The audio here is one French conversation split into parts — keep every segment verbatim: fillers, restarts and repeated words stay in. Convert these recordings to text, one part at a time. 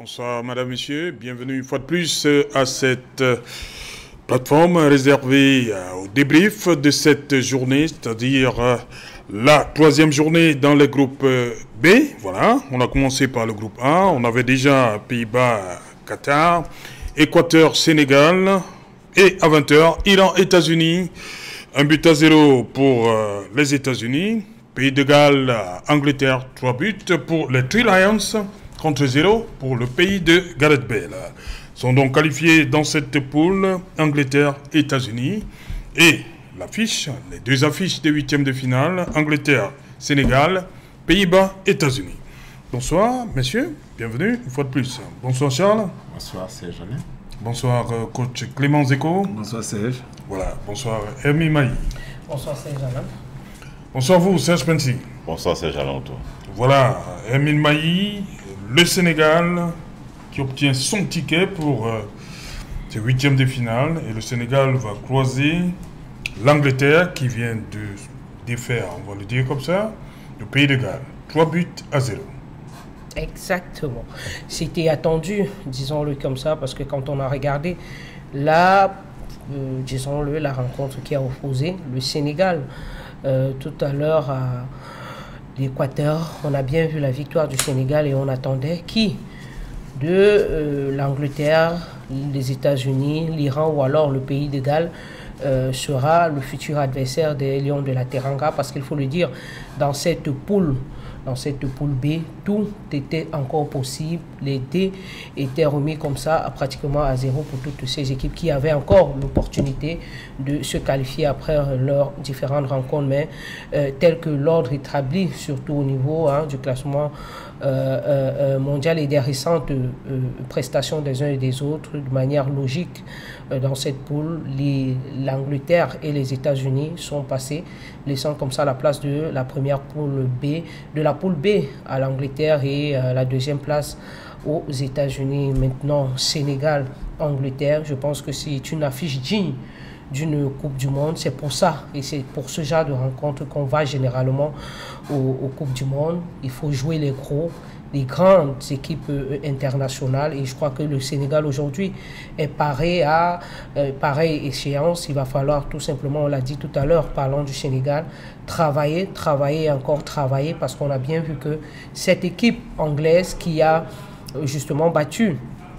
Bonsoir Madame, Monsieur, bienvenue une fois de plus à cette plateforme réservée au débrief de cette journée, c'est-à-dire la troisième journée dans le groupe B. Voilà, on a commencé par le groupe A, on avait déjà Pays-Bas, Qatar, Équateur, Sénégal, et à vingt heures, Iran, États-Unis, un but à zéro pour les États-Unis, Pays de Galles, Angleterre, trois buts pour les Three Lions, contre zéro pour le pays de Gareth Bale. Sont donc qualifiés dans cette poule Angleterre, États-Unis. Et l'affiche, les deux affiches des huitièmes de finale, Angleterre, Sénégal, Pays-Bas, États-Unis. Bonsoir, messieurs, bienvenue une fois de plus. Bonsoir Charles. Bonsoir Serge. Bonsoir coach Clément Zeko. Bonsoir Serge. Voilà, bonsoir Hermie Maï. Bonsoir Serge. Bonsoir vous, Serge Pensi. Bonsoir Serge Alanto. Voilà, Hermie Maï. Le Sénégal qui obtient son ticket pour euh, ses huitièmes de finale. Et le Sénégal va croiser l'Angleterre qui vient de défaire, on va le dire comme ça, le Pays de Galles. Trois buts à zéro. Exactement. C'était attendu, disons-le comme ça, parce que quand on a regardé là, euh, disons-le, la rencontre qui a opposé le Sénégal euh, tout à l'heure à l'Équateur, on a bien vu la victoire du Sénégal et on attendait qui de euh, l'Angleterre, les États-Unis, l'Iran ou alors le Pays de Galles euh, sera le futur adversaire des Lions de la Teranga, parce qu'il faut le dire, dans cette poule, dans cette poule B, tout était encore possible. Les dés étaient remis comme ça, à pratiquement à zéro pour toutes ces équipes qui avaient encore l'opportunité de se qualifier après leurs différentes rencontres. Mais euh, tel que l'ordre établi, surtout au niveau hein, du classement euh, euh, mondial et des récentes euh, prestations des uns et des autres, de manière logique, euh, dans cette poule, l'Angleterre et les États-Unis sont passés, laissant comme ça la place de la première poule B, de la poule B à l'Angleterre et euh, la deuxième place aux États-Unis. Maintenant, Sénégal, Angleterre, je pense que c'est une affiche digne d'une Coupe du Monde. C'est pour ça et c'est pour ce genre de rencontre qu'on va généralement aux, aux Coupes du Monde. Il faut jouer les gros, les grandes équipes euh, internationales, et je crois que le Sénégal aujourd'hui est paré à euh, pareille échéance. Il va falloir tout simplement, on l'a dit tout à l'heure, parlant du Sénégal, travailler, travailler et encore travailler, parce qu'on a bien vu que cette équipe anglaise qui a euh, justement battu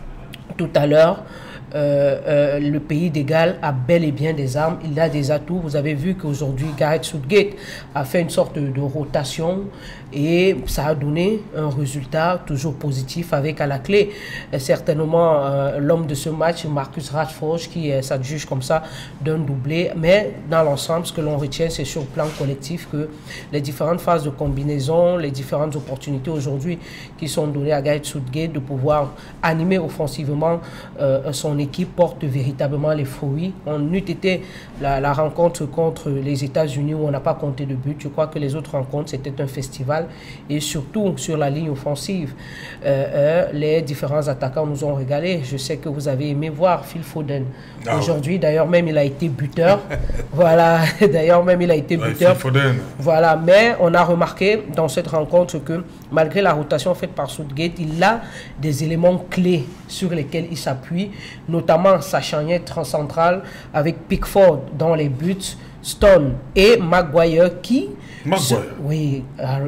tout à l'heure Euh, euh, le Pays de Galles a bel et bien des armes, il a des atouts. Vous avez vu qu'aujourd'hui Gareth Southgate a fait une sorte de, de rotation et ça a donné un résultat toujours positif, avec à la clé euh, certainement euh, l'homme de ce match, Marcus Rashford, qui euh, s'adjuge comme ça d'un doublé. Mais dans l'ensemble, ce que l'on retient, c'est sur le plan collectif que les différentes phases de combinaison, les différentes opportunités aujourd'hui qui sont données à Gareth Southgate de pouvoir animer offensivement euh, son équipe porte véritablement les fruits. On eût été la, la rencontre contre les États-Unis où on n'a pas compté de but. Je crois que les autres rencontres, c'était un festival. Et surtout sur la ligne offensive, euh, euh, les différents attaquants nous ont régalé. Je sais que vous avez aimé voir Phil Foden ah, aujourd'hui. Ouais. D'ailleurs, même il a été buteur. Voilà. D'ailleurs, même il a été ouais, buteur. Phil Foden. Voilà. Mais on a remarqué dans cette rencontre que malgré la rotation faite par Southgate, il a des éléments clés sur lesquels il s'appuie, notamment sa charnière centrale avec Pickford dans les buts, Stone et Maguire qui, Maguire. Se, oui,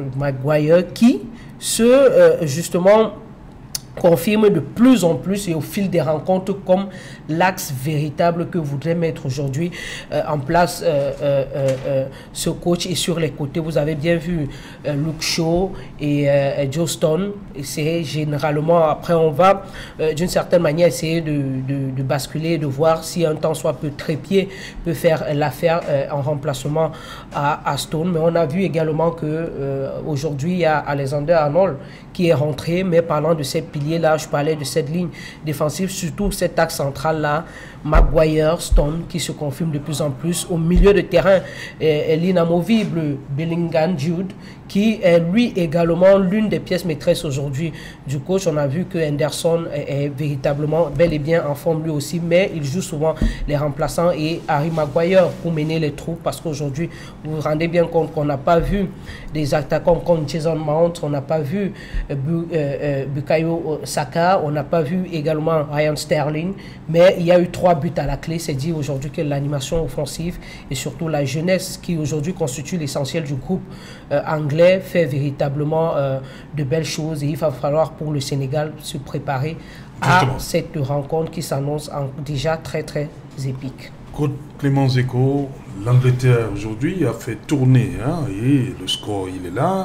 Maguire qui se euh, justement confirme de plus en plus et au fil des rencontres comme l'axe véritable que voudrait mettre aujourd'hui euh, en place euh, euh, euh, ce coach. Et sur les côtés, vous avez bien vu euh, Luke Shaw et euh, Joe Stone. Et c'est généralement, après on va euh, d'une certaine manière essayer de, de, de basculer, de voir si un temps soit peu trépied peut faire l'affaire euh, en remplacement à, à Stone. Mais on a vu également que euh, aujourd'hui il y a Alexander Arnold qui est rentré, mais parlant de ces piliers là, je parlais de cette ligne défensive, surtout cet axe central là, Maguire, Stone qui se confirme de plus en plus au milieu de terrain, et, et l'inamovible Bellingham Jude qui est lui également l'une des pièces maîtresses aujourd'hui du coach. On a vu que Henderson est, est véritablement bel et bien en forme lui aussi, mais il joue souvent les remplaçants et Harry Maguire pour mener les troupes, parce qu'aujourd'hui, vous vous rendez bien compte qu'on n'a pas vu des attaquants comme Jason Mount, on n'a pas vu euh, Bu, euh, euh, Bukayo Saka, on n'a pas vu également Ryan Sterling, mais il y a eu trois buts à la clé. C'est dit aujourd'hui que l'animation offensive et surtout la jeunesse qui aujourd'hui constitue l'essentiel du groupe euh, anglais fait véritablement euh, de belles choses, et il va falloir pour le Sénégal se préparer Justement. à cette rencontre qui s'annonce déjà très très épique. Côte Clément Zeko, l'Angleterre aujourd'hui a fait tourner, hein, et le score il est là.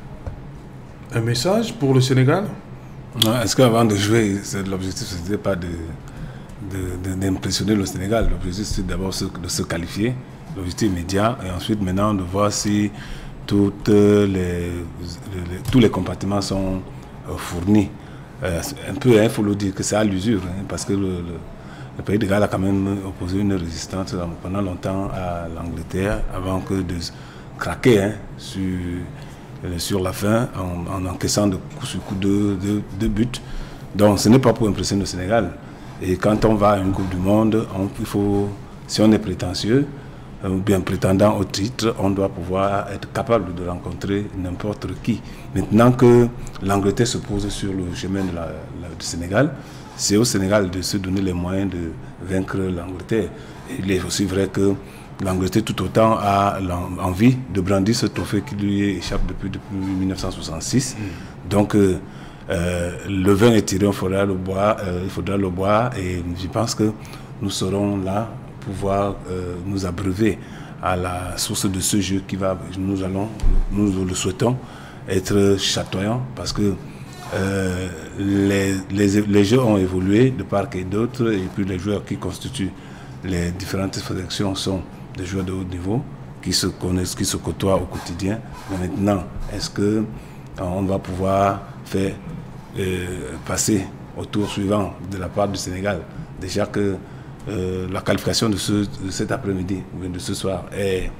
Un message pour le Sénégal? Est-ce qu'avant de jouer, l'objectif ce n'était pas de d'impressionner le Sénégal? L'objectif c'est d'abord de se qualifier, l'objectif immédiat, et ensuite maintenant de voir si toutes les, les, tous les compartiments sont euh, fournis. Euh, un peu, il hein, faut le dire que c'est à l'usure, hein, parce que le, le, le pays de Galles a quand même opposé une résistance pendant longtemps à l'Angleterre avant que de craquer hein, sur, sur la fin en, en encaissant de coup sur coup de, de, de buts. Donc ce n'est pas pour impressionner le Sénégal. Et quand on va à une Coupe du Monde, on, il faut, si on est prétentieux, ou bien prétendant au titre, on doit pouvoir être capable de rencontrer n'importe qui. Maintenant que l'Angleterre se pose sur le chemin de la, la, du Sénégal, c'est au Sénégal de se donner les moyens de vaincre l'Angleterre. Il est aussi vrai que l'Angleterre tout autant a envie de brandir ce trophée qui lui échappe depuis, depuis mille neuf cent soixante-six. Mmh. Donc euh, euh, le vin est tiré, il faudra le boire, euh, il faudra le boire, et je pense que nous serons là pouvoir euh, nous abreuver à la source de ce jeu qui va, nous allons, nous le souhaitons, être chatoyant, parce que euh, les, les, les jeux ont évolué de part et d'autre, et puis les joueurs qui constituent les différentes sélections sont des joueurs de haut niveau qui se connaissent, qui se côtoient au quotidien. Mais maintenant, est-ce que on va pouvoir faire euh, passer au tour suivant de la part du Sénégal? Déjà que Euh, la qualification de, ce, de cet après-midi ou de ce soir est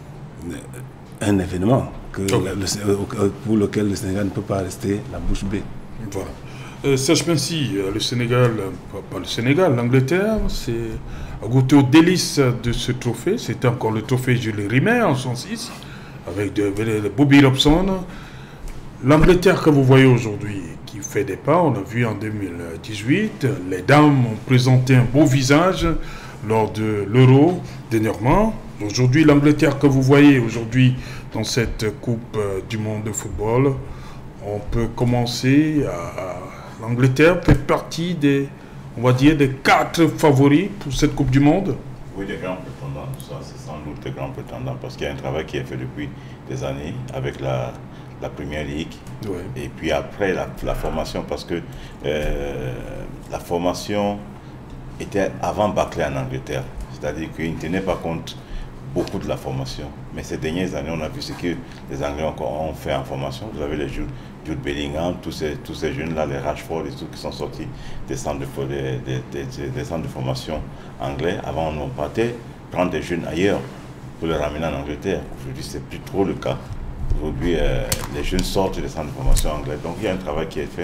un événement que oh. la, le, pour lequel le Sénégal ne peut pas rester la bouche bée. Voilà. Euh, Serge Pensy, le Sénégal, pas, pas le Sénégal, l'Angleterre, c'est a goûté aux délices de ce trophée. C'était encore le trophée Jules Rimet en soixante-six avec de, de, de Bobby Robson. L'Angleterre que vous voyez aujourd'hui, qui fait des pas, on l'a vu en deux mille dix-huit, les dames ont présenté un beau visage lors de l'Euro dernièrement. Aujourd'hui, l'Angleterre que vous voyez aujourd'hui dans cette Coupe du Monde de football, on peut commencer à... L'Angleterre fait partie des, on va dire, des quatre favoris pour cette Coupe du Monde. Oui, des grands prétendants, ça c'est sans doute des grands prétendants, parce qu'il y a un travail qui est fait depuis des années avec la... la Première Ligue, ouais. Et puis après la, la formation, parce que euh, la formation était avant Barclay en Angleterre, c'est-à-dire qu'il ne tenait pas compte beaucoup de la formation. Mais ces dernières années, on a vu ce que les Anglais ont fait en formation. Vous avez les Jude, Jude Bellingham, tous ces, tous ces jeunes-là, les Rashford et tout, qui sont sortis des centres de, des, des, des, des centres de formation anglais. Avant, on partait prendre des jeunes ailleurs pour les ramener en Angleterre. Aujourd'hui, ce n'est plus trop le cas. Aujourd'hui, euh, les jeunes sortent des centres de formation anglais. Donc, il y a un travail qui est fait.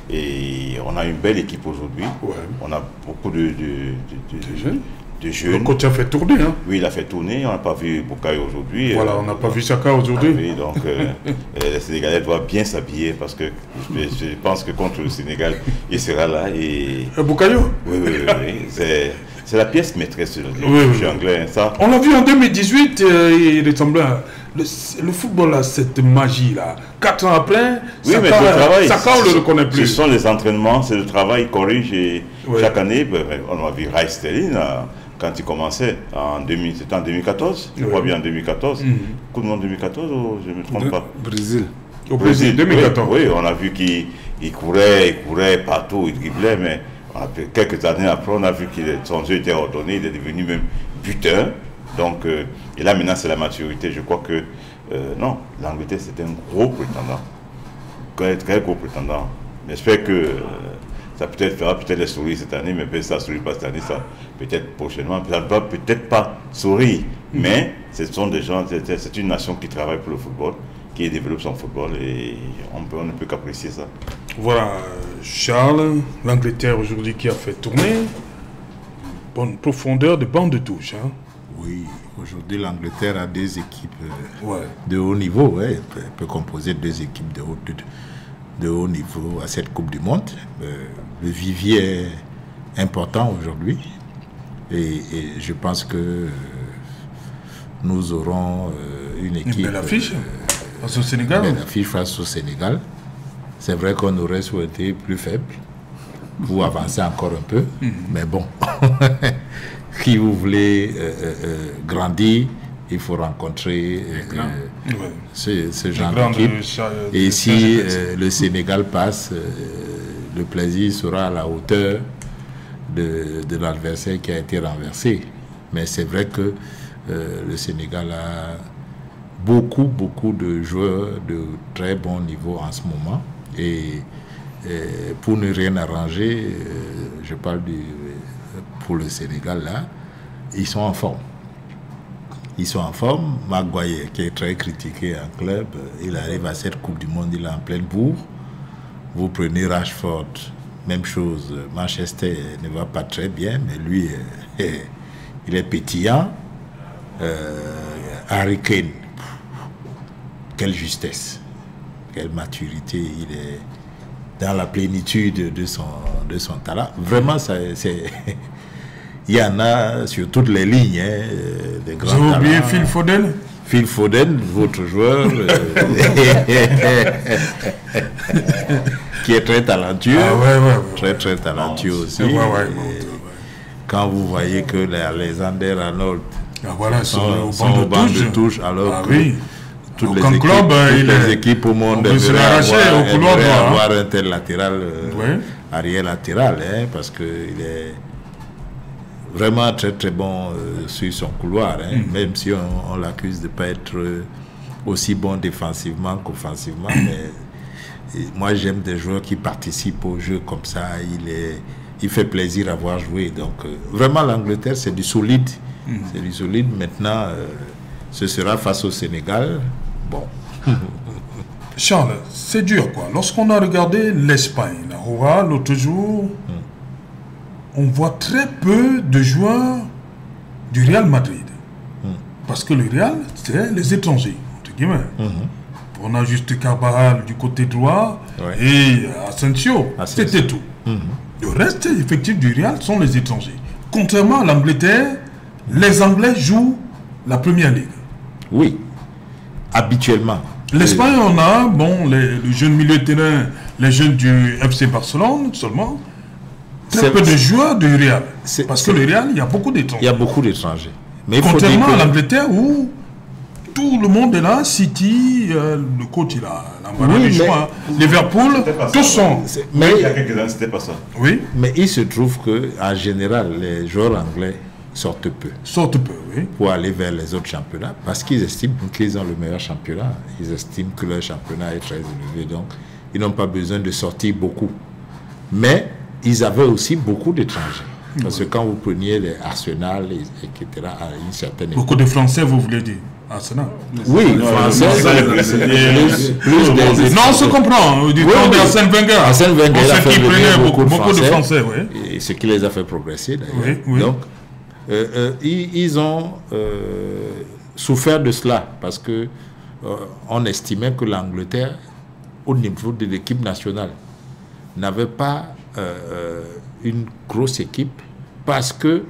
Et on a une belle équipe aujourd'hui. Ouais. On a beaucoup de, de, de, de, de jeunes. De jeunes. Le coach a fait tourner. Hein. Oui, il a fait tourner. On n'a pas vu Bukayo aujourd'hui. Voilà, euh, on n'a pas vu Saka aujourd'hui. Oui, donc euh, les Sénégalais doivent bien s'habiller parce que je, je pense que contre le Sénégal, il sera là. Et... Bukayo? Oui, oui, oui. oui. C'est... C'est la pièce maîtresse du oui, jeu oui. anglais. Ça. On l'a vu en deux mille dix-huit, euh, il ressemblait à... Le, le football a cette magie-là. Quatre ans après, oui, Saka, mais le travail, Saka, on ne le reconnaît plus. Ce sont les entraînements, c'est le travail, il corrige. Et oui. Chaque année, ben, on a vu Ryan Sterling quand il commençait, en deux mille, c'était en deux mille quatorze, je oui. crois bien en deux mille quatorze. Mm-hmm. Coupe du monde deux mille quatorze, ou je ne me trompe de, pas. Brésil. Au Brésil, deux mille quatorze. Oui, oui, on a vu qu'il il courait, il courait partout, il driblait, mais... Quelques années après, on a vu que son jeu était ordonné, il est devenu même buteur. Donc, euh, et là maintenant, c'est la maturité. Je crois que, euh, non, l'Angleterre, c'est un gros prétendant. Très, très gros prétendant. J'espère que euh, ça peut-être fera peut-être les sourires cette année, mais peut-être ça ne sourit pas cette année, ça peut-être prochainement. Ça ne va peut-être pas sourire, mm-hmm. mais ce sont des gens, c'est une nation qui travaille pour le football, qui développe son football et on, peut, on ne peut qu'apprécier ça. Voilà, Charles, l'Angleterre aujourd'hui qui a fait tourner, bonne profondeur de banc de touche. Hein. Oui, aujourd'hui l'Angleterre a des équipes euh, ouais. de haut niveau, ouais, elle peut, elle peut composer deux équipes de haut, de, de haut niveau à cette Coupe du Monde. Euh, le vivier est important aujourd'hui et, et je pense que euh, nous aurons euh, une équipe... Une belle affiche euh, face au Sénégal. Une belle affiche face au Sénégal. C'est vrai qu'on aurait souhaité plus faible pour avancer encore un peu, mm-hmm. mais bon, si vous voulez euh, euh, grandir, il faut rencontrer euh, ouais. ce, ce genre d'équipe. Et si euh, le Sénégal passe, euh, le plaisir sera à la hauteur de, de l'adversaire qui a été renversé. Mais c'est vrai que euh, le Sénégal a beaucoup, beaucoup de joueurs de très bon niveau en ce moment. Et, et pour ne rien arranger, euh, je parle du, pour le Sénégal là, ils sont en forme. Ils sont en forme. Maguire, qui est très critiqué en club, il arrive à cette Coupe du Monde, il est en pleine bourre. Vous prenez Rashford, même chose. Manchester ne va pas très bien, mais lui, euh, il est pétillant. Euh, Harry Kane, quelle justesse, quelle maturité, il est dans la plénitude de son, de son talent. Vraiment, ça, c'est... il y en a sur toutes les lignes, hein, des grands talents. Vous avez oublié Phil Foden? Phil Foden, votre joueur, euh, qui est très talentueux, ah ouais, ouais, ouais, très très talentueux oh, aussi. Ouais, ouais, ouais. Quand vous voyez que les Alexander Arnold ah, voilà, sont, sont au banc de touche, alors ah, que oui. toutes, les club, équipes, toutes les est... équipes au monde devraient avoir, au couloir, devraient hein. avoir un tel latéral, euh, ouais. arrière latéral, hein, parce qu'il est vraiment très très bon euh, sur son couloir, hein, mm. même si on, on l'accuse de ne pas être euh, aussi bon défensivement qu'offensivement. Mais moi j'aime des joueurs qui participent au jeu comme ça, il, est, il fait plaisir à voir jouer. Donc euh, vraiment l'Angleterre c'est du solide, mm. c'est du solide. Maintenant euh, ce sera face au Sénégal. Bon. Charles, c'est dur quoi. Lorsqu'on a regardé l'Espagne, là, on voit l'autre jour... Mm. on voit très peu de joueurs du Real Madrid. Mm. Parce que le Real, c'est les étrangers, entre guillemets. Mm-hmm. On a juste Carvajal du côté droit ouais. et Asensio, c'était tout. Mm-hmm. Le reste effectif du Real sont les étrangers. Contrairement à l'Angleterre, les Anglais jouent la Première Ligue. Oui, habituellement. L'Espagne, on a bon, les, les jeunes milieux de terrain, les jeunes du F C Barcelone seulement. Très peu de joueurs du Real. Parce que le Real, il y a beaucoup d'étrangers. Il y a beaucoup d'étrangers. Mais contrairement que... à l'Angleterre où tout le monde est là, City, euh, le coach il a l'embarras du choix. Liverpool, tous sont. Mais il y a quelques années, c'était pas ça. Oui. Mais il se trouve qu'en général, les joueurs anglais sortent peu. Sortent peu, oui. Pour aller vers les autres championnats. Parce qu'ils estiment qu'ils ont le meilleur championnat. Ils estiment que leur championnat est très élevé. Donc, ils n'ont pas besoin de sortir beaucoup. Mais ils avaient aussi beaucoup d'étrangers. Parce que quand vous preniez les Arsenal, et cetera, à une certaine époque... Beaucoup de Français, vous voulez dire Arsenal? Oui, non, Français, plus, plus, plus des... Non, on se comprend. Du oui, temps oui. d'Arsène Wenger. Arsène Wenger a fait venir beaucoup, beaucoup, beaucoup de Français. Oui. Et ce qui les a fait progresser, d'ailleurs. Oui, oui. Donc, euh, euh, ils, ils ont euh, souffert de cela, parce que euh, on estimait que l'Angleterre, au niveau de l'équipe nationale, n'avait pas euh, une grosse équipe parce que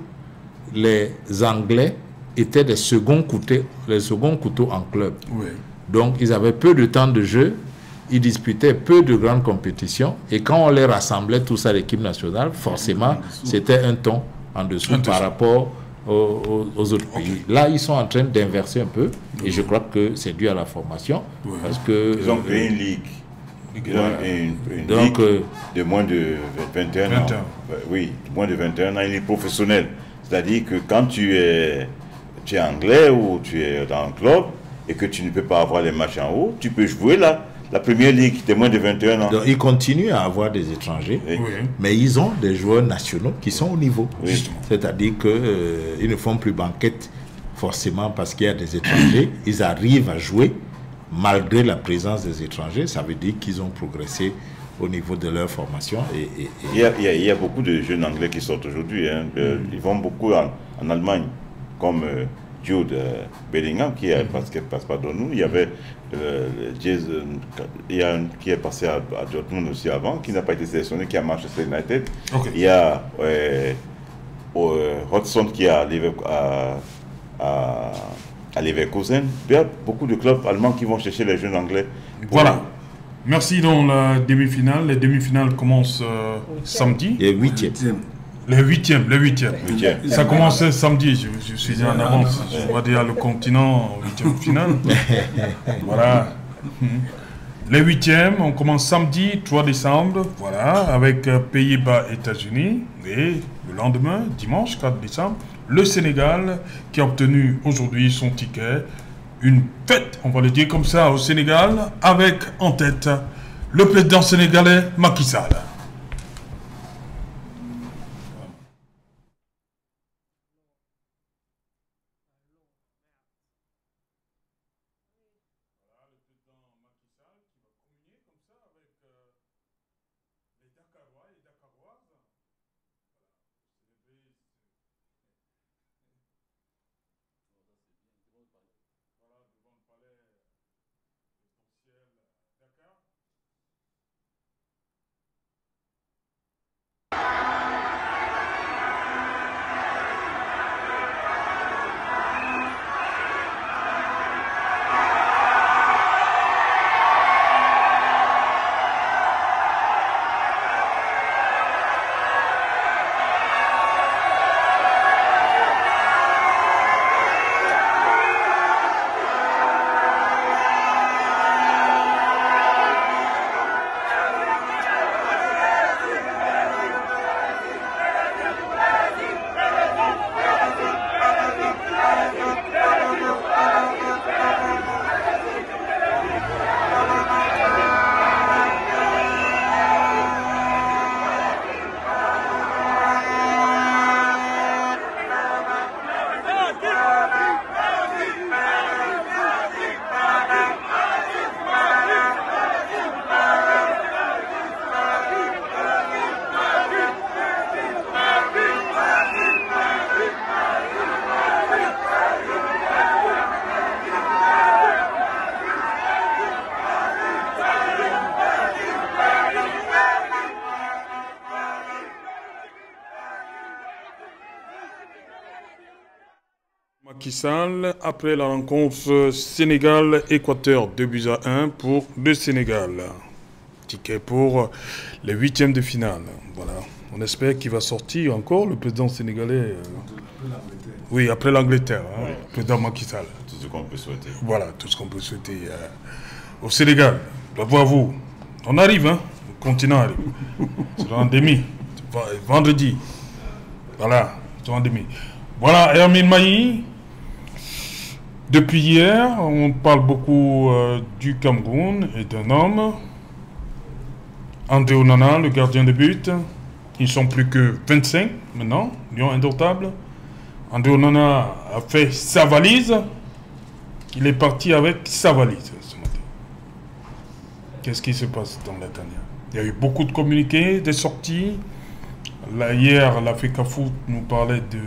les Anglais étaient des seconds couteaux, les seconds couteaux en club. Oui. Donc, ils avaient peu de temps de jeu, ils disputaient peu de grandes compétitions et quand on les rassemblait tous à l'équipe nationale, forcément, c'était un ton en dessous un par rapport aux, aux, aux autres okay. pays. Là, ils sont en train d'inverser un peu et je crois que c'est dû à la formation. Oui. Parce que, ils ont créé une ligue. Voilà. Une, une Donc, ligue euh, de moins de vingt et un ans. Oui, de moins de vingt et un ans, une ligue professionnelle. C'est-à-dire que quand tu es, tu es anglais ou tu es dans un club et que tu ne peux pas avoir les matchs en haut, tu peux jouer là. La première ligue de moins de vingt et un ans. Donc, ils continuent à avoir des étrangers, oui. mais ils ont des joueurs nationaux qui sont au niveau. Oui. C'est-à-dire qu'ils euh, ne font plus banquette forcément parce qu'il y a des étrangers. Ils arrivent à jouer malgré la présence des étrangers, ça veut dire qu'ils ont progressé au niveau de leur formation. Et, et, et... Il, y a, il, y a, il y a beaucoup de jeunes anglais qui sortent aujourd'hui. Hein. Mm. Ils vont beaucoup en, en Allemagne, comme euh, Jude euh, Bellingham, qui est, mm. parce qu'elle passe pas dans nous. Il y avait euh, Jason, il y a un qui est passé à, à Dortmund aussi avant, qui n'a pas été sélectionné, qui a Manchester United. Okay. Il y a euh, euh, Hodgson qui est à, à, à, à Leverkusen. Il y a beaucoup de clubs allemands qui vont chercher les jeunes anglais. Voilà. Merci. Dans la demi-finale, les demi-finales commencent euh, samedi. Les huitièmes. Les huitièmes, les huitièmes. Ça commence samedi, je, je suis en avance. Je vais dire le continent, huitième finale. Voilà. Les huitièmes, on commence samedi, trois décembre, voilà, avec euh, Pays-Bas, États-Unis. Et le lendemain, dimanche, quatre décembre, le Sénégal qui a obtenu aujourd'hui son ticket. Une fête, on va le dire comme ça, au Sénégal, avec en tête le président sénégalais Macky Sall. Macky Sall, après la rencontre Sénégal-Équateur, deux buts à un pour le Sénégal. Ticket pour les huitièmes de finale. Voilà. On espère qu'il va sortir encore le président sénégalais. Euh... Oui, après l'Angleterre, hein, oui. Le président Macky Sall. Tout ce qu'on peut souhaiter. Voilà, tout ce qu'on peut souhaiter euh, au Sénégal. Bravo à vous. On arrive, hein. Le continent arrive. C'est l'endémie. Vendredi. Voilà, c'est l'endémie. Voilà, Hermine Maï. Depuis hier, on parle beaucoup euh, du Cameroun et d'un homme, André Onana, le gardien de but. Ils ne sont plus que vingt-cinq maintenant, lion indomptable. André Onana a fait sa valise. Il est parti avec sa valise ce matin. Qu'est-ce qui se passe dans la Tania? Il y a eu beaucoup de communiqués, des sorties. Là, hier, la FECAFOOT nous parlait de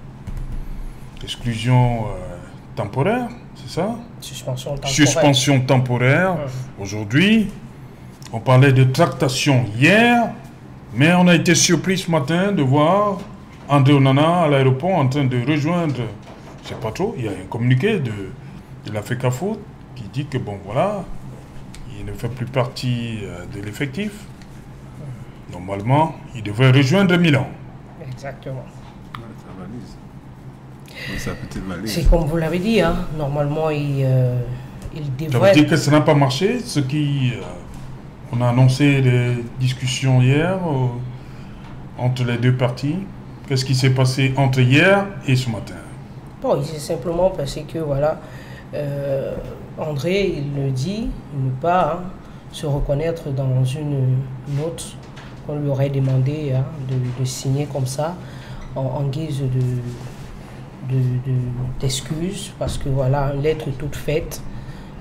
l'exclusion euh, temporaire, c'est ça? Suspension temporaire. Suspension temporaire. Mmh. Aujourd'hui, on parlait de tractation hier, mais on a été surpris ce matin de voir André Onana à l'aéroport en train de rejoindre, je ne sais pas trop, il y a un communiqué de, de la FECAFOOT qui dit que bon voilà, il ne fait plus partie de l'effectif. Normalement, il devrait rejoindre Milan. Exactement. C'est C'est comme vous l'avez dit, hein. Normalement, il, euh, il devrait... Ça veut dire que ça n'a pas marché, ce qui... Euh, on a annoncé les discussions hier euh, entre les deux parties. Qu'est-ce qui s'est passé entre hier et ce matin? Bon, il s'est simplement passé que, voilà, euh, André, il le dit, ne pas hein, se reconnaître dans une note qu'on lui aurait demandé hein, de, de signer comme ça, en, en guise de... d'excuses, de, de, parce que voilà, une lettre toute faite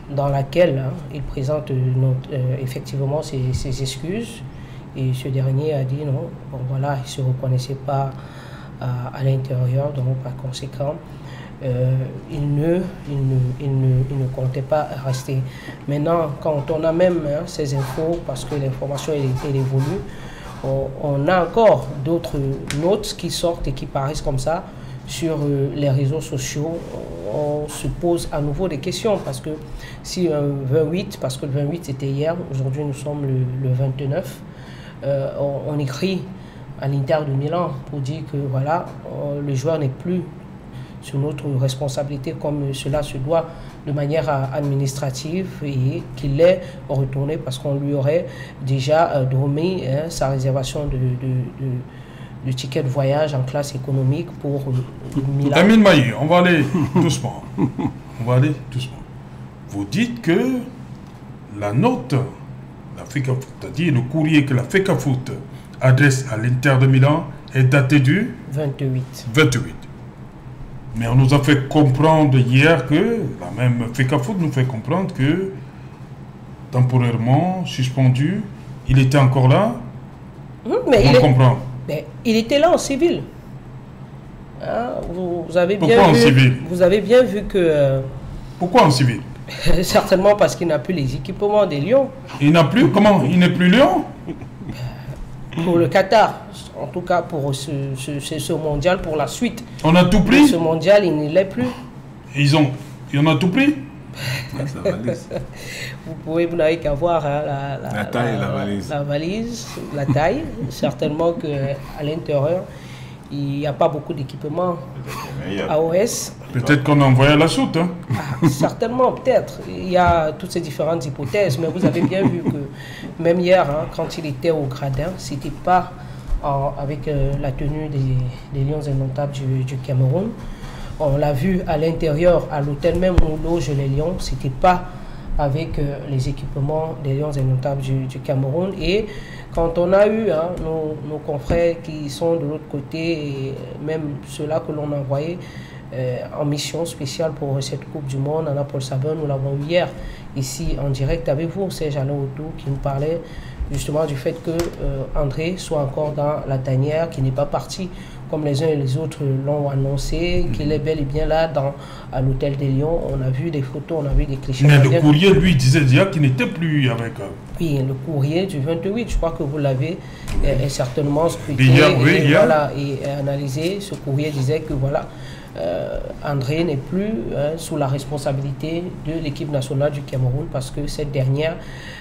dans laquelle hein, il présente euh, notre, euh, effectivement ses, ses excuses. Et ce dernier a dit non, bon voilà, il ne se reconnaissait pas à, à l'intérieur, donc par conséquent, euh, il, ne, il, ne, il, ne, il ne comptait pas rester. Maintenant, quand on a même hein, ces infos, parce que l'information elle, elle évolue, on, on a encore d'autres notes qui sortent et qui paraissent comme ça sur euh, les réseaux sociaux. On se pose à nouveau des questions, parce que si un vingt-huit, parce que le vingt-huit c'était hier, aujourd'hui nous sommes le, le vingt-neuf, Euh, on, on écrit à l'Inter de Milan pour dire que voilà, on, le joueur n'est plus sur notre responsabilité comme cela se doit de manière administrative, et qu'il est retourné parce qu'on lui aurait déjà euh, remis hein, sa réservation de, de, de, de ticket de voyage en classe économique pour euh, Milan. Amine Maï, on va aller doucement. On va aller doucement. Vous dites que la note la FECAFOOT, c'est-à-dire le courrier que la FECAFOOT adresse à l'Inter de Milan est daté du vingt-huit. vingt-huit. Mais on nous a fait comprendre hier que la même FECAFOOT nous fait comprendre que temporairement suspendu, il était encore là. Mmh, mais on il comprend. Est, mais il était là en civil. Hein, vous, vous avez Pourquoi bien en vu, civil? Vous avez bien vu que... Euh, Pourquoi en civil? Certainement parce qu'il n'a plus les équipements des Lions. Il n'a plus? Comment? Il n'est plus Lion? Pour le Qatar, en tout cas pour ce, ce, ce, ce mondial, pour la suite. On a tout pris? Pour ce mondial, il ne l'est plus. Ils ont... Il en a tout pris? Vous pouvez, vous n'avez qu'à voir hein, la, la, la taille la, et la valise. La valise, la taille. Certainement qu'à l'intérieur, il n'y a pas beaucoup d'équipements A O S. Peut-être qu'on a envoyé la soute. Hein? Ah, certainement, peut-être. Il y a toutes ces différentes hypothèses, mais vous avez bien vu que même hier, hein, quand il était au gradin, c'était pas en, avec euh, la tenue des, des Lions indomptables du, du Cameroun. On l'a vu à l'intérieur, à l'hôtel même où loge les Lions, c'était pas avec euh, les équipements des Lions indomptables du, du Cameroun. Et quand on a eu hein, nos, nos confrères qui sont de l'autre côté, et même ceux-là que l'on a envoyés euh, en mission spéciale pour cette Coupe du Monde, Anna Paul Sabin, nous l'avons eu hier, ici en direct avec vous, Serge Alain Autou, qui nous parlait justement du fait que euh, André soit encore dans la tanière, qu'il n'est pas parti comme les uns et les autres l'ont annoncé, qu'il est bel et bien là dans, à l'hôtel des Lions. On a vu des photos, on a vu des clichés. Mais le courrier, lui, disait déjà qu'il n'était plus avec eux. Oui, le courrier du vingt-huit, je crois que vous l'avez oui. euh, certainement scruté hier, et, oui, et, hier. Voilà, et, et analysé. Ce courrier disait que voilà, euh, André n'est plus hein, sous la responsabilité de l'équipe nationale du Cameroun parce que cette dernière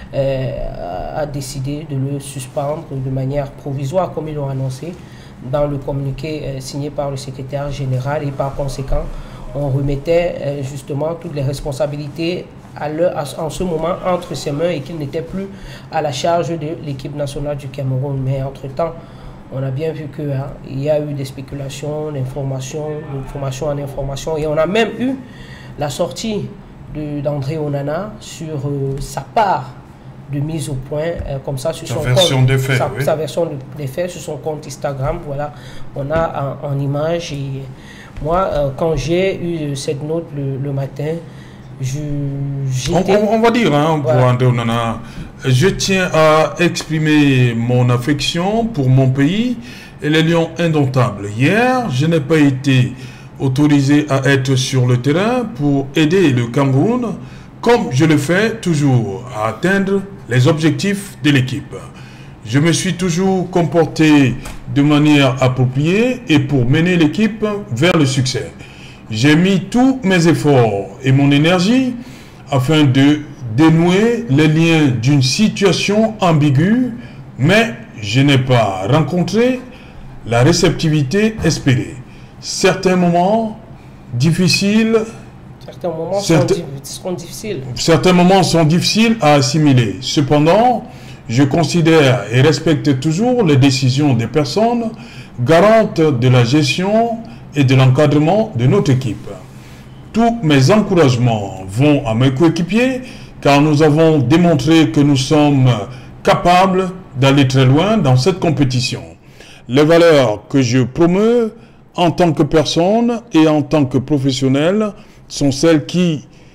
euh, a décidé de le suspendre de manière provisoire, comme ils l'ont annoncé dans le communiqué euh, signé par le secrétaire général, et par conséquent, on remettait euh, justement toutes les responsabilités à leur, à, en ce moment entre ses mains et qu'il n'était plus à la charge de l'équipe nationale du Cameroun. Mais entre-temps, on a bien vu qu'il hein, y a eu des spéculations, d'informations, d'information en information, et on a même eu la sortie d'André Onana sur euh, sa part de mise au point, euh, comme ça, sur sa son version compte, des faits, sa, oui. sa version des faits sur son compte Instagram. Voilà, on a en, en image. Et moi, euh, quand j'ai eu cette note le, le matin, je, j'étais... On, on, on va dire, hein, voilà. pour André Onana, je tiens à exprimer mon affection pour mon pays et les Lions indomptables. Hier, je n'ai pas été autorisé à être sur le terrain pour aider le Cameroun, comme je le fais toujours, à atteindre les objectifs de l'équipe. Je me suis toujours comporté de manière appropriée et pour mener l'équipe vers le succès. J'ai mis tous mes efforts et mon énergie afin de dénouer les liens d'une situation ambiguë, mais je n'ai pas rencontré la réceptivité espérée. Certains moments difficiles Certains moments Certes... sont difficiles. Certains moments sont difficiles à assimiler. Cependant, je considère et respecte toujours les décisions des personnes garantes de la gestion et de l'encadrement de notre équipe. Tous mes encouragements vont à mes coéquipiers car nous avons démontré que nous sommes capables d'aller très loin dans cette compétition. Les valeurs que je promeus en tant que personne et en tant que professionnel sont celles qui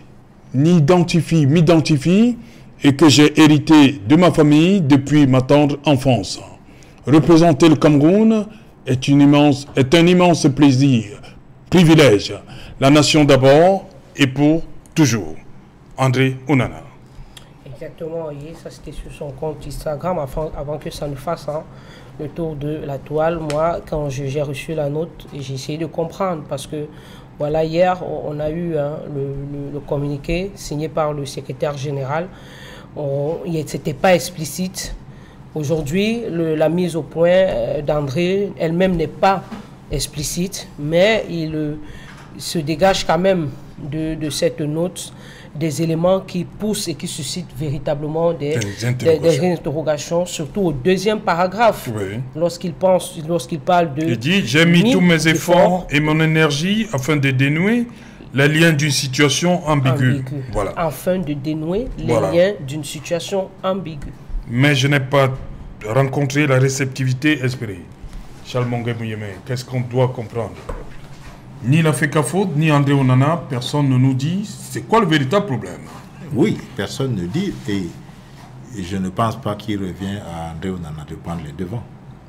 n'identifie, m'identifie et que j'ai hérité de ma famille depuis ma tendre enfance. Représenter le Cameroun est, une immense, est un immense plaisir, privilège. La nation d'abord et pour toujours. André Onana. Exactement, oui, ça c'était sur son compte Instagram avant, avant que ça ne fasse hein, le tour de la toile. Moi, quand j'ai reçu la note, j'ai essayé de comprendre parce que voilà, hier, on a eu hein, le, le, le communiqué signé par le secrétaire général. C'était pas explicite. Aujourd'hui, la mise au point d'André elle-même n'est pas explicite, mais il euh, se dégage quand même de, de cette note des éléments qui poussent et qui suscitent véritablement des, des, interrogations. Des, des interrogations, surtout au deuxième paragraphe, oui. lorsqu'il pense, lorsqu'il parle de... Il dit, j'ai mis tous mes efforts et mon énergie afin de dénouer les liens d'une situation ambiguë. ambiguë. Voilà. Afin de dénouer les voilà. liens d'une situation ambiguë. Mais je n'ai pas rencontré la réceptivité espérée. Charles Mongué Mouyeme, qu'est-ce qu'on doit comprendre? Ni la FECAFO, ni André Onana, personne ne nous dit c'est quoi le véritable problème. Oui, personne ne dit et, et je ne pense pas qu'il revient à André Onana de prendre les devants.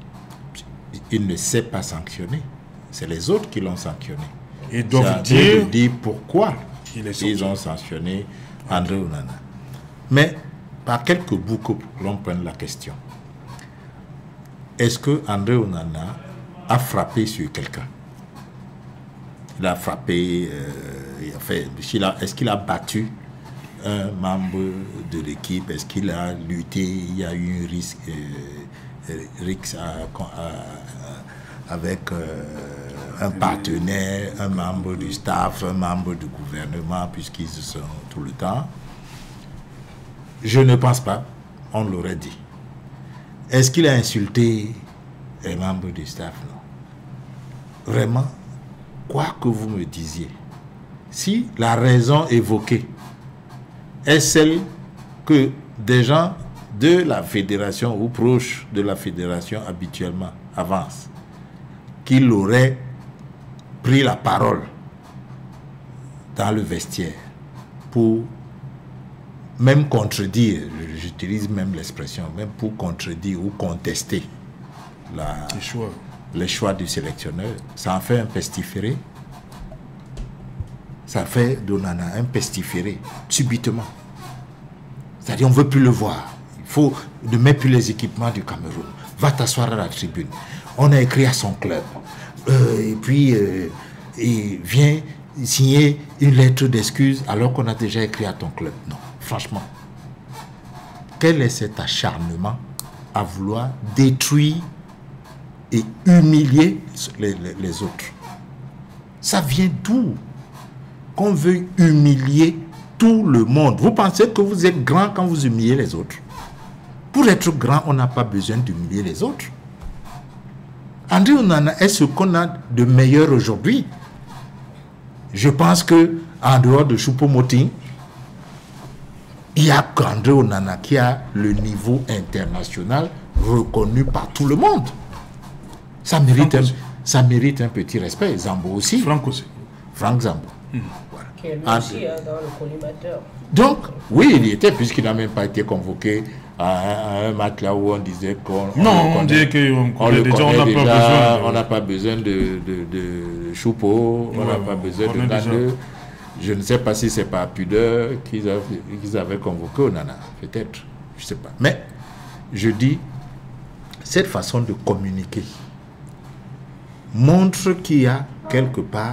Il ne sait pas sanctionner. C'est les autres qui l'ont sanctionné. Ils doivent dire, dire pourquoi ils ont sanctionné André Onana. Mais par quelques bouts que l'on prenne la question. Est-ce que André Onana a frappé sur quelqu'un? Il a frappé, euh, il a fait, est-ce qu'il a battu un membre de l'équipe? Est-ce qu'il a lutté? Il y a eu un risque, euh, risque à, à, avec euh, un partenaire, un membre du staff, un membre du gouvernement, puisqu'ils sont tout le temps. Je ne pense pas, on l'aurait dit. Est-ce qu'il a insulté un membre du staff? Non. Vraiment, quoi que vous me disiez, si la raison évoquée est celle que des gens de la fédération ou proches de la fédération habituellement avancent, qu'il aurait pris la parole dans le vestiaire pour même contredire, j'utilise même l'expression, même pour contredire ou contester la, les, choix. les choix du sélectionneur, ça en fait un pestiféré. Ça fait d'Onana un pestiféré, subitement. C'est-à-dire on ne veut plus le voir. Il faut ne mettre plus les équipements du Cameroun. Va t'asseoir à la tribune. On a écrit à son club. Euh, et puis, euh, il vient signer une lettre d'excuse alors qu'on a déjà écrit à ton club. Non. Franchement, quel est cet acharnement à vouloir détruire et humilier les, les, les autres? Ça vient d'où? Qu'on veut humilier tout le monde. Vous pensez que vous êtes grand quand vous humiliez les autres? Pour être grand, on n'a pas besoin d'humilier les autres. André Onana est ce qu'on a de meilleur aujourd'hui. Je pense que en dehors de Choupo-Moting, il y a qu'André Onana qui a le niveau international reconnu par tout le monde. Ça mérite, un, ça mérite un petit respect. Zambo aussi. Franck aussi. Franck Zambo. Mmh. Voilà. Qui est lui aussi hein, dans le collimateur. Donc, oui, il y était, puisqu'il n'a même pas été convoqué à un, à un match là où on disait qu'on... Non, on, on disait qu'on on le déjà, on n'a pas besoin. On n'a pas besoin de, de, de Choupo, on n'a ouais, pas besoin de Nandeux. Je ne sais pas si c'est par pudeur qu'ils avaient, qu'ils avaient convoqué Onana, peut-être, je ne sais pas. Mais, je dis, cette façon de communiquer montre qu'il y a quelque part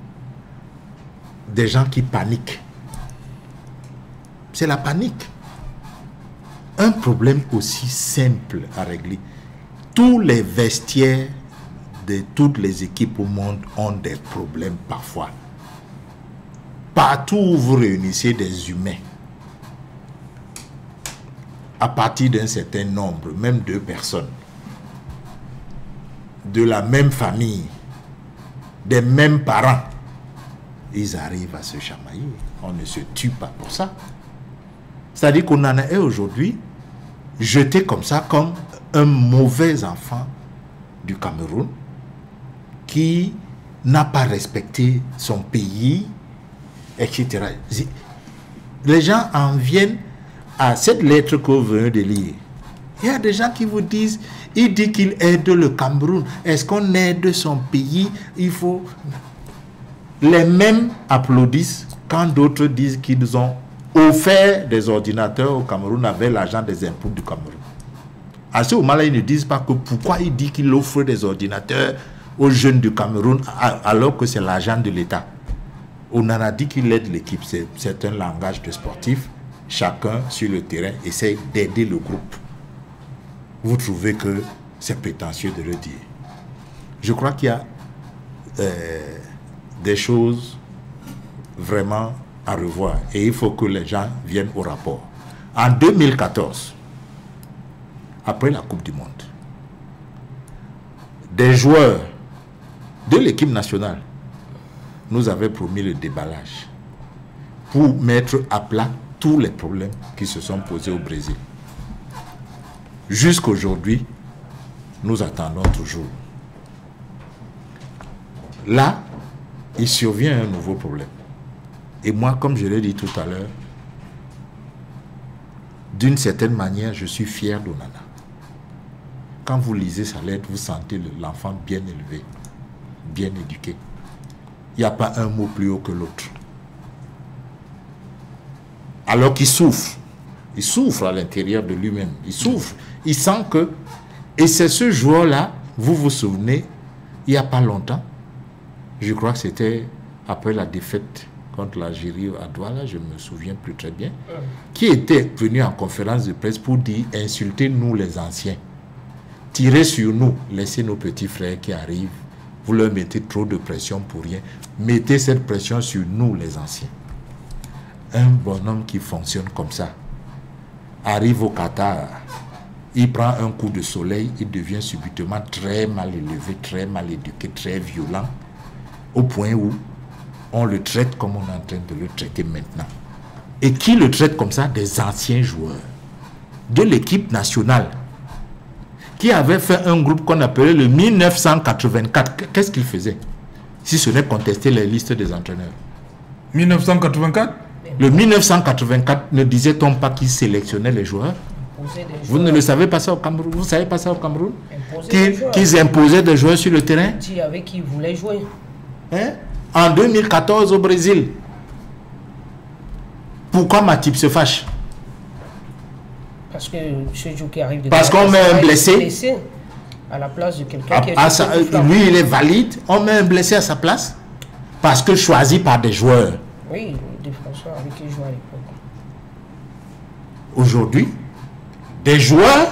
des gens qui paniquent. C'est la panique. Un problème aussi simple à régler. Tous les vestiaires de toutes les équipes au monde ont des problèmes parfois. Partout où vous réunissez des humains, à partir d'un certain nombre, même deux personnes, de la même famille, des mêmes parents, ils arrivent à se chamailler. On ne se tue pas pour ça. C'est-à-dire qu'on en est aujourd'hui jeté comme ça, comme un mauvais enfant du Cameroun qui n'a pas respecté son pays, et cetera. les gens en viennent à cette lettre que vous venez de lire. Il y a des gens qui vous disent, il dit qu'il aide le Cameroun. Est-ce qu'on aide son pays? Il faut... Les mêmes applaudissent quand d'autres disent qu'ils ont offert des ordinateurs au Cameroun avec l'argent des impôts du Cameroun. À ce moment-là, ils ne disent pas que pourquoi il dit qu'il offre des ordinateurs aux jeunes du Cameroun alors que c'est l'argent de l'État. On en a dit qu'il aide l'équipe. C'est un langage de sportif. Chacun sur le terrain essaie d'aider le groupe. Vous trouvez que c'est prétentieux de le dire. Je crois qu'il y a euh, des choses vraiment à revoir et il faut que les gens viennent au rapport. En deux mille quatorze, après la Coupe du Monde, des joueurs de l'équipe nationale nous avaient promis le déballage pour mettre à plat tous les problèmes qui se sont posés au Brésil. Jusqu'aujourd'hui, nous attendons toujours. Là, il survient un nouveau problème. Et moi, comme je l'ai dit tout à l'heure, d'une certaine manière, je suis fier d'Onana. Quand vous lisez sa lettre, vous sentez l'enfant bien élevé, bien éduqué. Il n'y a pas un mot plus haut que l'autre. Alors qu'il souffre. Il souffre à l'intérieur de lui-même. Il souffre. Il sent que... Et c'est ce joueur-là, vous vous souvenez, il n'y a pas longtemps, je crois que c'était après la défaite contre l'Algérie à Douala, je ne me souviens plus très bien, qui était venu en conférence de presse pour dire « Insultez-nous les anciens. Tirez sur nous. Laissez nos petits frères qui arrivent. Vous leur mettez trop de pression pour rien. Mettez cette pression sur nous les anciens. » Un bonhomme qui fonctionne comme ça arrive au Qatar, il prend un coup de soleil, il devient subitement très mal élevé, très mal éduqué, très violent, au point où on le traite comme on est en train de le traiter maintenant. Et qui le traite comme ça? Des anciens joueurs de l'équipe nationale qui avaient fait un groupe qu'on appelait le mille neuf cent quatre-vingt-quatre. Qu'est-ce qu'ils faisaient si ce n'est contester les listes des entraîneurs? mille neuf cent quatre-vingt-quatre? Le mille neuf cent quatre-vingt-quatre, ne disait-on pas qu'ils sélectionnaient les joueurs? Vous ne le savez pas ça au Cameroun? Vous ne savez pas ça au Cameroun? Qu'ils qu'ils imposaient des joueurs sur le terrain? Avec qui ils voulaient jouer. Hein? En deux mille quatorze au Brésil. Pourquoi Matip se fâche? Parce que ce jour qui arrive de Parce qu'on met un blessé, blessé à la place de quelqu'un qui est à sa, lui il est valide, on met un blessé à sa place parce que choisi par des joueurs. Oui, des Français avec qui il jouait à l'époque. Aujourd'hui, des joueurs,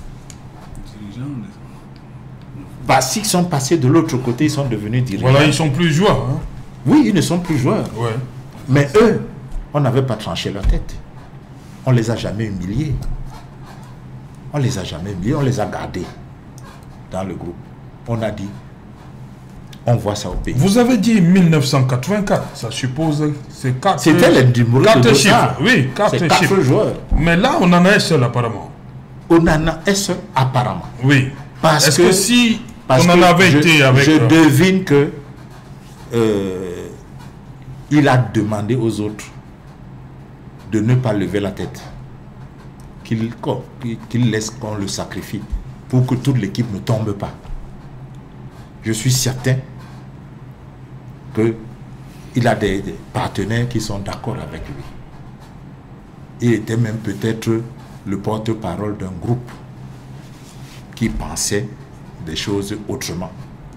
parce qu'ils sont passés de l'autre côté, ils sont devenus dirigeants. Voilà, ils ne sont plus joueurs. Hein? Oui, ils ne sont plus joueurs. Ouais. Mais eux, on n'avait pas tranché leur tête. On ne les a jamais humiliés. On ne les a jamais humiliés, on les a gardés dans le groupe. On a dit, on voit ça au pays. Vous avez dit mille neuf cent quatre-vingt-quatre, ça suppose c'est quatre. C'était les quatre chiffres. Oui, quatre chiffres. quatre joueurs. Mais là, on en a un seul apparemment. On en a un seul apparemment. Oui. Parce Est-ce que, que si parce on en que avait je, été avec... Je devine que euh, il a demandé aux autres de ne pas lever la tête. Qu'il qu'il laisse qu'on le sacrifie pour que toute l'équipe ne tombe pas. Je suis certain qu'il a des, des partenaires qui sont d'accord avec lui. Il était même peut-être le porte-parole d'un groupe qui pensait des choses autrement.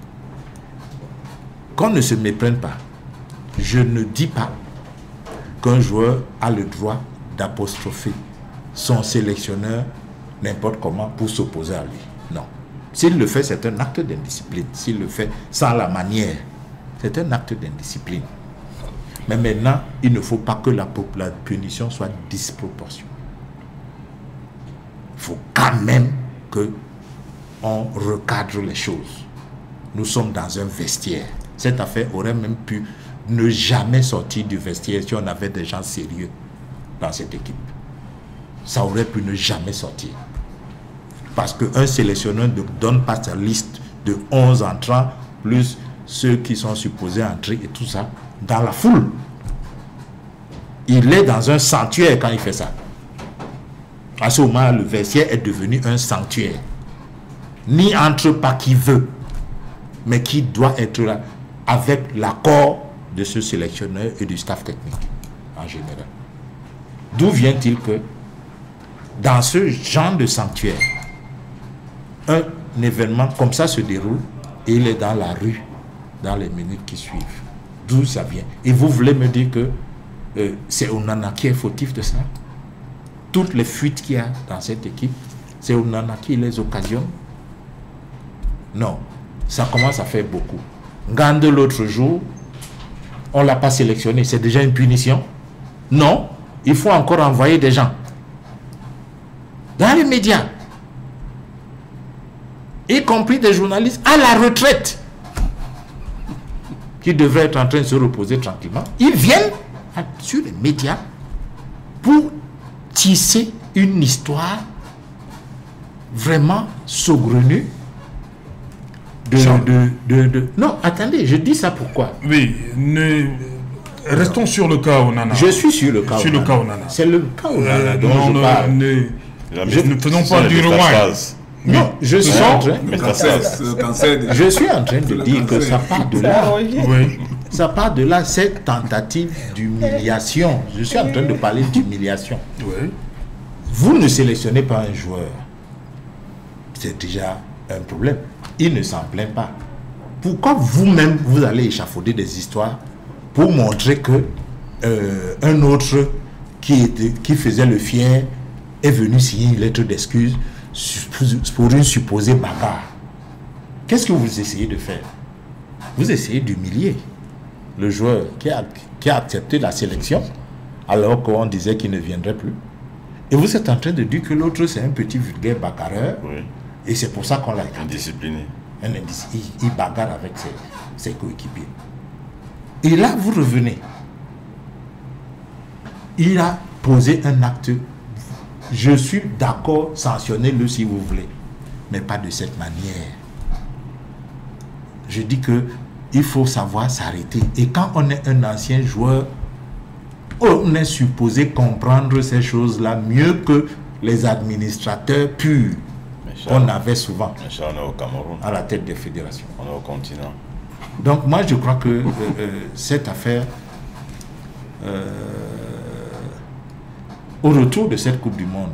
Qu'on ne se méprenne pas. Je ne dis pas qu'un joueur a le droit d'apostropher son sélectionneur n'importe comment pour s'opposer à lui. Non. S'il le fait, c'est un acte d'indiscipline. S'il le fait sans la manière, c'est un acte d'indiscipline. Mais maintenant, il ne faut pas que la, la punition soit disproportionnée. Il faut quand même qu'on recadre les choses. Nous sommes dans un vestiaire. Cette affaire aurait même pu ne jamais sortir du vestiaire si on avait des gens sérieux dans cette équipe. Ça aurait pu ne jamais sortir. Parce qu'un sélectionneur ne donne pas sa liste de onze entrants, plus ceux qui sont supposés entrer et tout ça, dans la foule. Il est dans un sanctuaire quand il fait ça. À ce moment, le vestiaire est devenu un sanctuaire. N'y entre pas qui veut, mais qui doit être là avec l'accord de ce sélectionneur et du staff technique en général. D'où vient-il que dans ce genre de sanctuaire, un événement comme ça se déroule et il est dans la rue dans les minutes qui suivent? D'où ça vient? Et vous voulez me dire que euh, c'est Onana qui est fautif de ça? Toutes les fuites qu'il y a dans cette équipe, c'est Onana qui les occasionne? Non, ça commence à faire beaucoup. Ngande l'autre jour, on ne l'a pas sélectionné, c'est déjà une punition? Non, il faut encore envoyer des gens dans les médias, y compris des journalistes à la retraite, qui devraient être en train de se reposer tranquillement. Ils viennent sur les médias pour tisser une histoire vraiment saugrenue. De, de, de, de... Non, attendez, je dis ça pourquoi? Oui, ne... restons sur le cas Onana. Je suis sur le cas sur Onana. Le cas Onana. C'est le cas Onana euh, dont non, je ne, parle. Ne, je, ne faisons pas du rewind. Non, je suis en train, Le cancer, le cancer de- je suis en train de Le dire que cancer. ça part de là. Oui. Ça part de là, cette tentative d'humiliation. Je suis en train de parler d'humiliation. Oui. Vous ne sélectionnez pas un joueur. C'est déjà un problème. Il ne s'en plaint pas. Pourquoi vous-même, vous allez échafauder des histoires pour montrer que euh, un autre qui, était, qui faisait le fier est venu signer une lettre d'excuse pour une supposée bagarre? Qu'est-ce que vous essayez de faire? Vous essayez d'humilier le joueur qui a, qui a accepté la sélection alors qu'on disait qu'il ne viendrait plus. Et vous êtes en train de dire que l'autre c'est un petit vulgaire bagarreur. Oui. Et c'est pour ça qu'on l'a écarté. Indiscipliné. Un indice, il, il bagarre avec ses, ses coéquipiers. Et là, vous revenez. Il a posé un acte. Je suis d'accord, sanctionnez-le si vous voulez, mais pas de cette manière. Je dis que il faut savoir s'arrêter. Et quand on est un ancien joueur, on est supposé comprendre ces choses-là mieux que les administrateurs purs qu'on avait souvent Mais ça, on est au Cameroun. à la tête des fédérations. On est au continent. Donc moi je crois que euh, euh, cette affaire, euh, au retour de cette Coupe du Monde,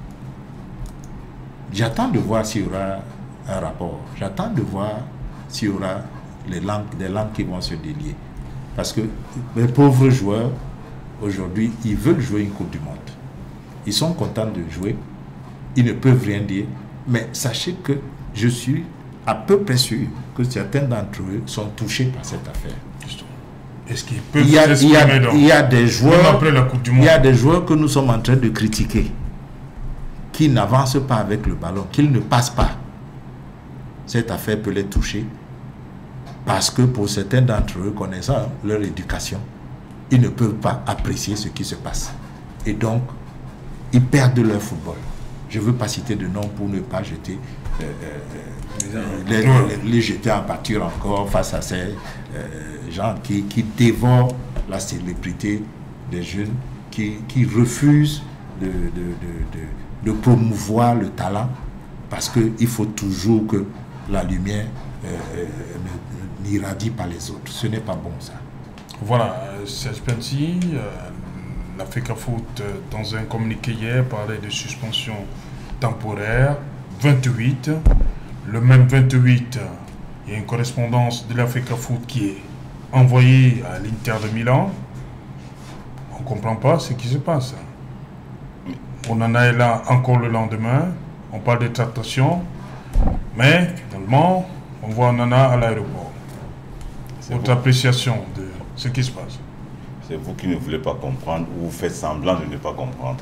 j'attends de voir s'il y aura un rapport. J'attends de voir s'il y aura les langues, des langues qui vont se délier. Parce que les pauvres joueurs, aujourd'hui, ils veulent jouer une Coupe du Monde. Ils sont contents de jouer. Ils ne peuvent rien dire. Mais sachez que je suis à peu près sûr que certains d'entre eux sont touchés par cette affaire. Est-ce qu'ils peuvent Il y, a, il, y s'exprimer a, donc il y a des joueurs, Même après la Coupe du Monde. il y a des joueurs que nous sommes en train de critiquer, qui n'avancent pas avec le ballon, qu'ils ne passent pas. Cette affaire peut les toucher parce que pour certains d'entre eux, connaissant leur éducation, ils ne peuvent pas apprécier ce qui se passe. Et donc, ils perdent leur football. Je ne veux pas citer de nom pour ne pas jeter, euh, euh, les, les, les jeter en pâture encore face à ces euh, gens qui, qui dévorent la célébrité des jeunes, qui, qui refusent de, de, de, de, de promouvoir le talent, parce qu'il faut toujours que la lumière euh, n'irradie pas les autres. Ce n'est pas bon ça. Voilà, Serge Penty, euh, la FECAFOOT, euh, dans un communiqué hier, parlait de suspension temporaire, vingt-huit. Le même vingt-huit, euh, il y a une correspondance de la FECAFOOT qui est envoyée à l'Inter de Milan. On ne comprend pas ce qui se passe. On en est là encore le lendemain, on parle de tractation, mais finalement, on voit Onana à l'aéroport. Votre appréciation de ce qui se passe? C'est vous qui ne voulez pas comprendre ou vous faites semblant de ne pas comprendre.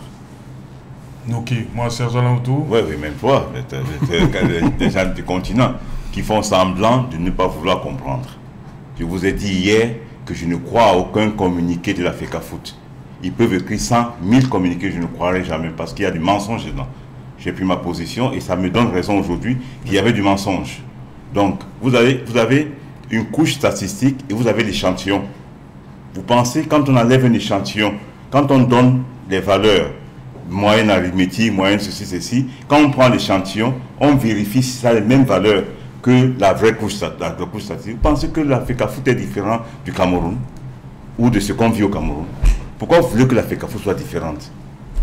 Ok, moi Serge Alantou. Oui, oui, même toi, des gens du continent qui font semblant de ne pas vouloir comprendre. Je vous ai dit hier que je ne crois à aucun communiqué de la FECAFOOT. Ils peuvent écrire cent mille communiqués, je ne croirai jamais parce qu'il y a du mensonge dedans. J'ai pris ma position et ça me donne raison aujourd'hui qu'il y avait du mensonge. Donc, vous avez, vous avez une couche statistique et vous avez l'échantillon. Vous pensez, quand on enlève un échantillon quand on donne des valeurs, moyenne arithmétique, moyenne ceci, ceci, quand on prend l'échantillon, on vérifie si ça a les mêmes valeurs que la vraie couche statistique. Vous pensez que la FECAFOOT est différente du Cameroun ou de ce qu'on vit au Cameroun? Pourquoi vous voulez que la FECAFOOT soit différente?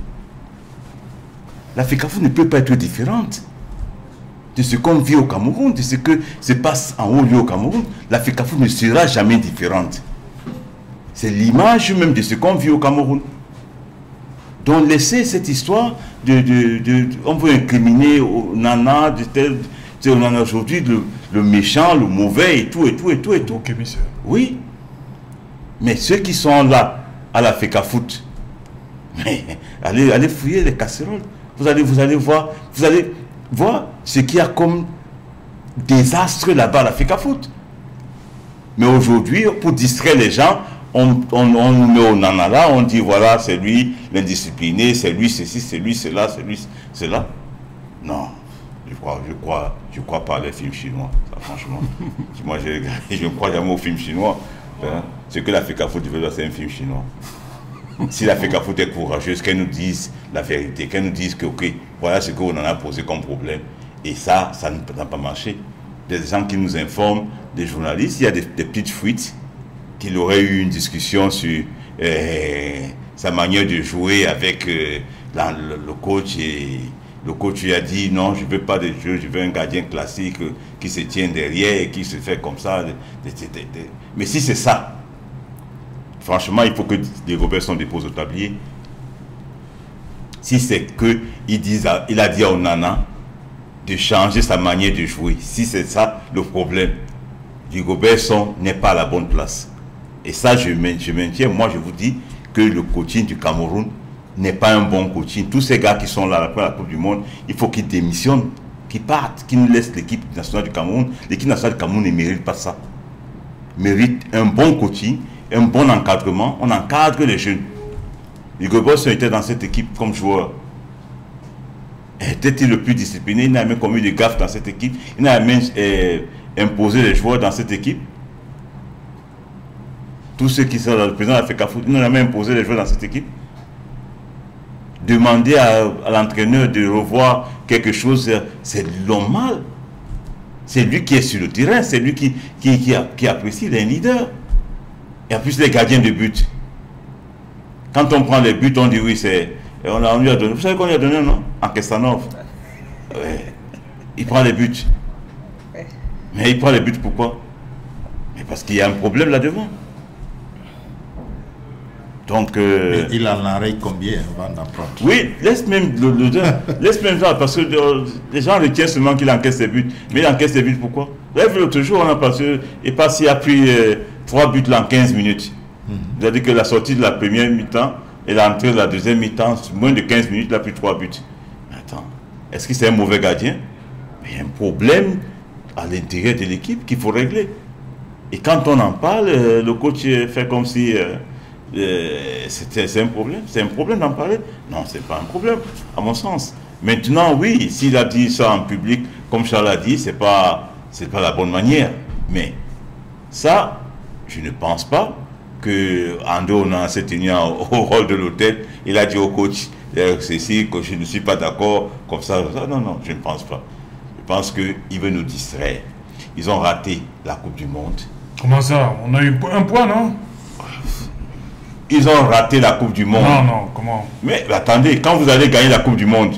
La FECAFOOT ne peut pas être différente de ce qu'on vit au Cameroun, de ce que se passe en haut lieu au Cameroun. La FECAFOOT ne sera jamais différente. C'est l'image même de ce qu'on vit au Cameroun. Donc laissez cette histoire de... de, de, de on veut incriminer au nana, de tel... On en a aujourd'hui le, le méchant, le mauvais et tout, et tout, et tout, et tout. Okay, oui. Mais ceux qui sont là, à la FECAFOOT, mais allez, allez fouiller les casseroles. Vous allez, vous allez voir, vous allez voir ce qu'il y a comme désastre là-bas à la FECAFOOT. Mais aujourd'hui, pour distraire les gens, on, on, on nous met au nana là, on dit voilà, c'est lui l'indiscipliné, c'est lui ceci, c'est lui cela, c'est lui cela. Non. Je crois, je crois, je crois pas les films chinois, ça, franchement. Moi, je, je ne crois jamais aux films chinois. Hein. Ce que la FECAFOOT veut, c'est un film chinois. Si la FECAFOOT est courageuse, qu'elle nous dise la vérité, qu'elle nous dise que, ok, voilà ce qu'on en a posé comme problème. Et ça, ça n'a pas marché. Des gens qui nous informent, des journalistes, il y a des, des petites fuites, qu'il aurait eu une discussion sur euh, sa manière de jouer avec euh, la, le, le coach et... Le coach lui a dit non, je ne veux pas de jeu, je veux un gardien classique qui se tient derrière et qui se fait comme ça. Mais si c'est ça, franchement, il faut que les Robertson déposent au tablier. Si c'est que il, dit, il a dit à Onana de changer sa manière de jouer, si c'est ça le problème, du Robertson n'est pas à la bonne place. Et ça, je, je maintiens, moi je vous dis que le coaching du Cameroun n'est pas un bon coaching. Tous ces gars qui sont là après la Coupe du Monde, il faut qu'ils démissionnent, qu'ils partent, qu'ils nous laissent l'équipe nationale du Cameroun. L'équipe nationale du Cameroun ne mérite pas ça. Mérite un bon coaching, un bon encadrement. On encadre les jeunes. Hugo Boss était dans cette équipe comme joueur. Était-il le plus discipliné? Il n'a même commis de gaffes dans cette équipe. Il n'a même euh, imposé les joueurs dans cette équipe. Tous ceux qui sont dans le président de la FECAFOOT, il n'a même imposé les joueurs dans cette équipe. Demander à, à l'entraîneur de revoir quelque chose, c'est normal. C'est lui qui est sur le terrain, c'est lui qui, qui, qui, a, qui apprécie les leaders. Et en plus, les gardiens de but. Quand on prend les buts, on dit oui, c'est. On, on lui a donné. Vous savez qu'on lui a donné, non? En Kestanov. Ouais. Il prend les buts. Mais il prend les buts pourquoi? Mais parce qu'il y a un problème là-devant. Donc, euh, il en arrête combien avant d'apprendre? Oui, laisse même le, le, le laisse même ça, parce que euh, les gens retiennent seulement qu'il encaisse ses buts. Mais il encaisse ses buts pourquoi? L'autre jour, on a passé, et passé, il a pris euh, trois buts là en quinze minutes. Mm-hmm. C'est-à-dire que la sortie de la première mi-temps et l'entrée de la deuxième mi-temps, moins de quinze minutes, il a pris trois buts. Attends, est-ce que c'est un mauvais gardien? Il y a un problème à l'intérieur de l'équipe qu'il faut régler. Et quand on en parle, euh, le coach fait comme si... Euh, Euh, c'est un problème, c'est un problème d'en parler. Non, c'est pas un problème, à mon sens. Maintenant, oui, s'il a dit ça en public, comme Charles a dit, c'est pas, c'est pas la bonne manière. Mais ça, je ne pense pas que Ando s'est tenu au rôle de l'hôtel. Il a dit au coach, ceci, que je ne suis pas d'accord, comme ça, ça. Non, non, je ne pense pas. Je pense qu'il veut nous distraire. Ils ont raté la Coupe du Monde. Comment ça? On a eu un point, non? Ils ont raté la Coupe du Monde. Non, non, comment? Mais attendez, quand vous allez gagner la Coupe du Monde,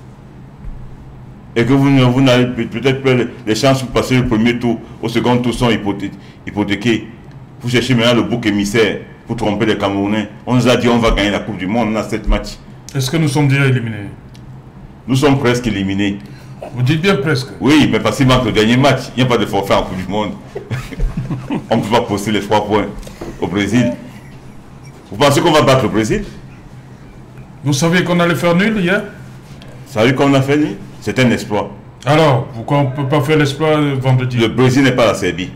et que vous, vous n'avez peut-être pas les chances de passer le premier tour, au second tour sont hypothéquées, vous cherchez maintenant le bouc émissaire pour tromper les Camerounais. On nous a dit on va gagner la Coupe du Monde, on a sept matchs. Est-ce que nous sommes déjà éliminés? Nous sommes presque éliminés. Vous dites bien presque? Oui, mais parce qu'il manque le dernier match. Il n'y a pas de forfait en Coupe du Monde. On ne peut pas poster les trois points au Brésil. Vous pensez qu'on va battre le Brésil? Vous saviez qu'on allait faire nul hier? Vous savez qu'on a fait nul? C'est un exploit. Alors, pourquoi on ne peut pas faire l'exploit vendredi? Le Brésil n'est pas la Serbie.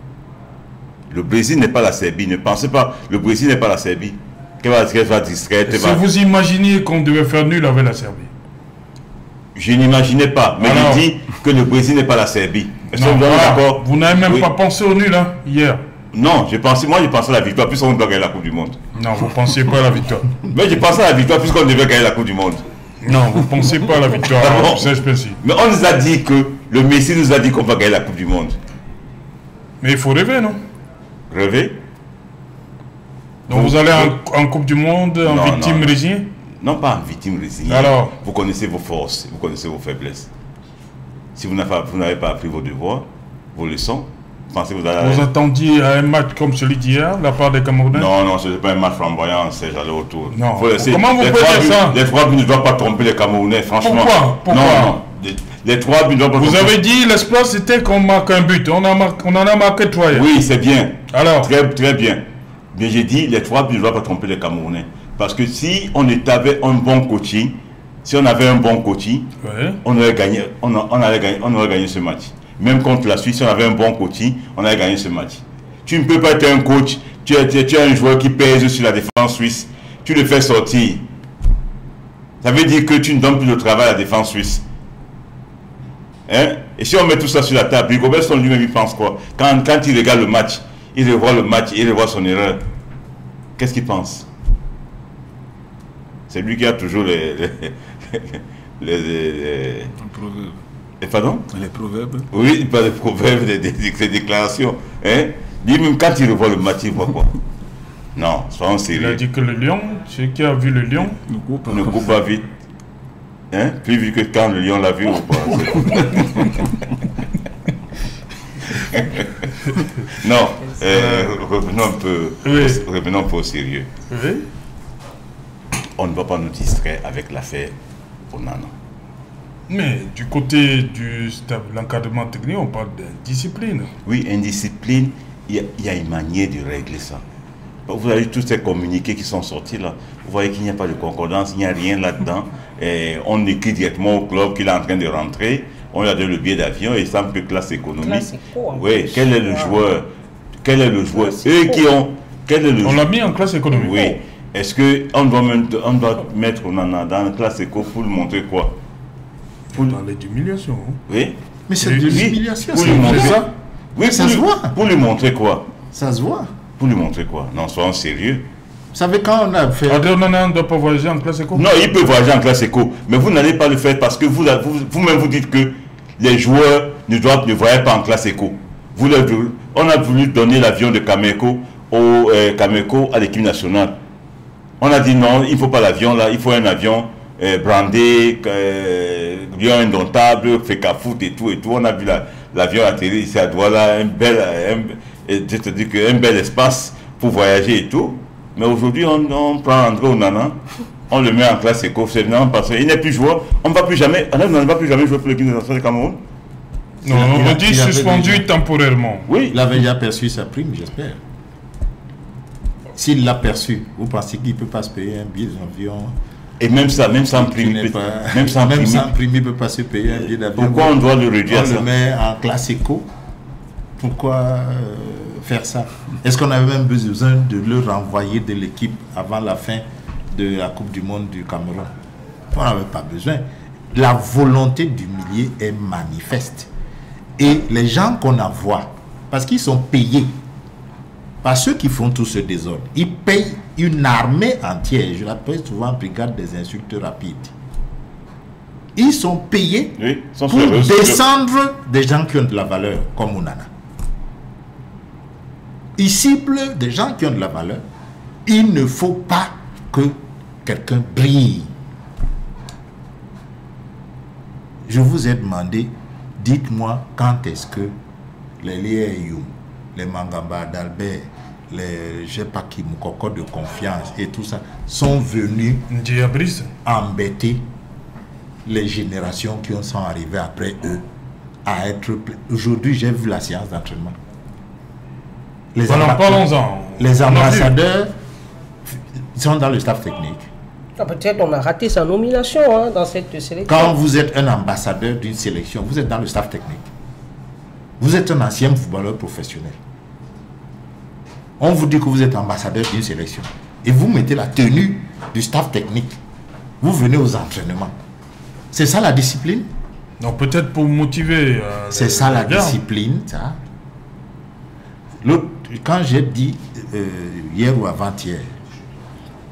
Le Brésil n'est pas la Serbie. Ne pensez pas, le Brésil n'est pas la Serbie. Qu'elle va, qu'elle va distraire. Si va... vous imaginiez qu'on devait faire nul avec la Serbie? Je n'imaginais pas. Mais alors, je dis que le Brésil n'est pas la Serbie. Non, voilà. Vous n'avez même oui. pas pensé au nul hein, hier? Non, je pensais, moi je pensais à la victoire. Plus on doit gagner la Coupe du Monde. Non, vous ne pensiez pas à la victoire. Mais je pensais à la victoire puisqu'on devait gagner la Coupe du Monde. Non, vous ne pensez pas à la victoire. Ah bon? Mais on nous a dit que le Messi nous a dit qu'on va gagner la Coupe du Monde. Mais il faut rêver, non? Rêver? Donc vous, vous allez en, en Coupe du Monde en non, victime non. résignée? Non, pas en victime résignée. Alors? Vous connaissez vos forces, vous connaissez vos faiblesses. Si vous n'avez pas, pas appris vos devoirs, vos leçons, pensez que vous allez... Vous attendiez à un match comme celui d'hier, la part des Camerounais? Non, non, ce n'est pas un match flamboyant, c'est aller autour. Non. Faut laisser, comment vous pouvez dire ça? Les trois buts ne doivent pas tromper les Camerounais, franchement. Pourquoi? Pourquoi? Non, non. Les, les trois buts ne doivent pas Vous tromper. avez dit l'espoir c'était qu'on marque un but. On, a mar... on en a marqué trois hier. Oui, c'est bien. Alors? Très, très bien. Mais j'ai dit, les trois buts ne doivent pas tromper les Camerounais. Parce que si on avait un bon coaching, si on avait un bon coaching, oui. on, aurait gagné, on, on, allait gagner, on aurait gagné ce match. Même contre la Suisse, si on avait un bon coaching, on allait gagner ce match. Tu ne peux pas être un coach, tu es, tu es, tu es un joueur qui pèse sur la défense suisse, tu le fais sortir. Ça veut dire que tu ne donnes plus de travail à la défense suisse. Hein? Et si on met tout ça sur la table, Rigobertson lui-même il pense quoi? Quand, quand il regarde le match, il revoit le match, il revoit son erreur. Qu'est-ce qu'il pense? C'est lui qui a toujours les... les, les, les, les... Et pardon? Les proverbes. Oui, il parle des proverbes, des, des, des déclarations. Hein? Lui-même, quand il revoit le match, il voit quoi? Non, soyons sérieux. Il a dit que le lion, celui qui a vu le lion, ne coupe, ne coupe pas vite. Hein? Plus vite que quand le lion l'a vu ou pas? Non, euh, revenons un peu, oui. revenons un peu au sérieux. Oui. On ne va pas nous distraire avec l'affaire Onana. Mais du côté du l'encadrement technique, on parle d'indiscipline. Oui, indiscipline, il y, y a une manière de régler ça. Vous avez tous ces communiqués qui sont sortis là. Vous voyez qu'il n'y a pas de concordance, il n'y a rien là-dedans. On écrit directement au club qu'il est en train de rentrer. On lui a donné le billet d'avion et il semble que classe économique. Classe éco, oui, quel est le joueur? Quel est le joueur? Eux qui ont. Quel est le on l'a mis en classe économique. Oui. Est-ce qu'on doit, on doit mettre Onana dans la classe éco pour lui montrer quoi? Pour parler d'humiliation. Oui. Mais c'est de l'humiliation, pour lui montrer ça. Oui, ça se voit. Pour lui montrer quoi? Ça se voit. Pour lui montrer quoi? Non, soyons sérieux. Vous savez, quand on a fait... Onana ne doit pas voyager en classe éco? Non, il peut voyager en classe éco. Mais vous n'allez pas le faire parce que vous-même vous, vous, vous dites que les joueurs ne, doivent, ne voyagent pas en classe éco. Vous le, on a voulu donner l'avion de Cameco au euh, Cameco à l'équipe nationale. On a dit non, il ne faut pas l'avion là, il faut un avion euh, brandé, euh, lion indomptable, fait qu'à foot et tout et tout. On a vu l'avion la, atterrir ici à Douala, un bel, un, je te dis que un bel espace pour voyager et tout. Mais aujourd'hui, on, on prend André Onana, on le met en classe éco, c'est non parce qu'il n'est plus joueur. On ne va plus jamais, on ne va plus jamais jouer pour l'équipe nationale du Cameroun. Non, on a dit suspendu déjà, temporairement. Oui. Il avait déjà perçu sa prime, j'espère. S'il l'a perçu, vous pensez qu'il ne peut pas se payer un billet d'avion? Et même ça, même sans prime, même sans prime, il ne peut pas se payer un billet d'avion. Pourquoi on doit le réduire on ça? le met en classe éco. Pourquoi euh, faire ça? Est-ce qu'on avait même besoin de le renvoyer de l'équipe avant la fin de la Coupe du Monde du Cameroun? On n'avait pas besoin. La volonté d'humilier est manifeste. Et les gens qu'on envoie, parce qu'ils sont payés par ceux qui font tout ce désordre, ils payent une armée entière. Je l'appelle souvent brigade des insultes rapides. Ils sont payés oui, sont pour descendre des gens qui ont de la valeur, comme Onana. Ils ciblent des gens qui ont de la valeur. Il ne faut pas que quelqu'un brille. Je vous ai demandé, dites-moi quand est-ce que les Léa-Youm, les Mangamba d'Albert, les je sais pas qui, Moukoko de confiance et tout ça, sont venus embêter les générations qui sont arrivées après eux à être... Aujourd'hui, j'ai vu la séance d'entraînement. Les, voilà, parlons-en. Les ambassadeurs sont dans le staff technique. Ah, peut-être on a raté sa nomination hein, dans cette sélection. Quand vous êtes un ambassadeur d'une sélection, vous êtes dans le staff technique. Vous êtes un ancien footballeur professionnel. On vous dit que vous êtes ambassadeur d'une sélection. Et vous mettez la tenue du staff technique. Vous venez aux entraînements. C'est ça la discipline? Donc peut-être pour motiver... Euh, C'est ça la gars. discipline, ça. Quand j'ai dit, euh, hier ou avant-hier,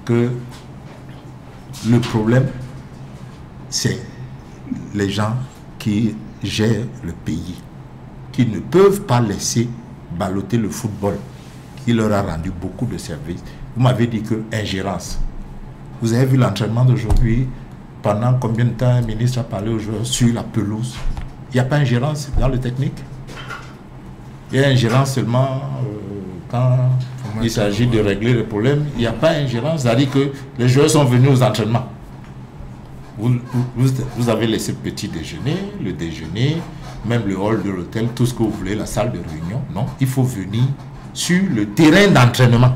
que le problème, c'est les gens qui gèrent le pays, qui ne peuvent pas laisser balloter le football, qui leur a rendu beaucoup de services. Vous m'avez dit que ingérence. Vous avez vu l'entraînement d'aujourd'hui, pendant combien de temps un ministre a parlé aux joueurs sur la pelouse? Il n'y a pas ingérence dans le technique. Il y a ingérence seulement euh, quand il s'agit de régler le problème. Il n'y a pas ingérence, c'est-à-dire que les joueurs sont venus aux entraînements. Vous, vous, vous avez laissé le petit déjeuner, le déjeuner, même le hall de l'hôtel, tout ce que vous voulez, la salle de réunion. Non, il faut venir sur le terrain d'entraînement.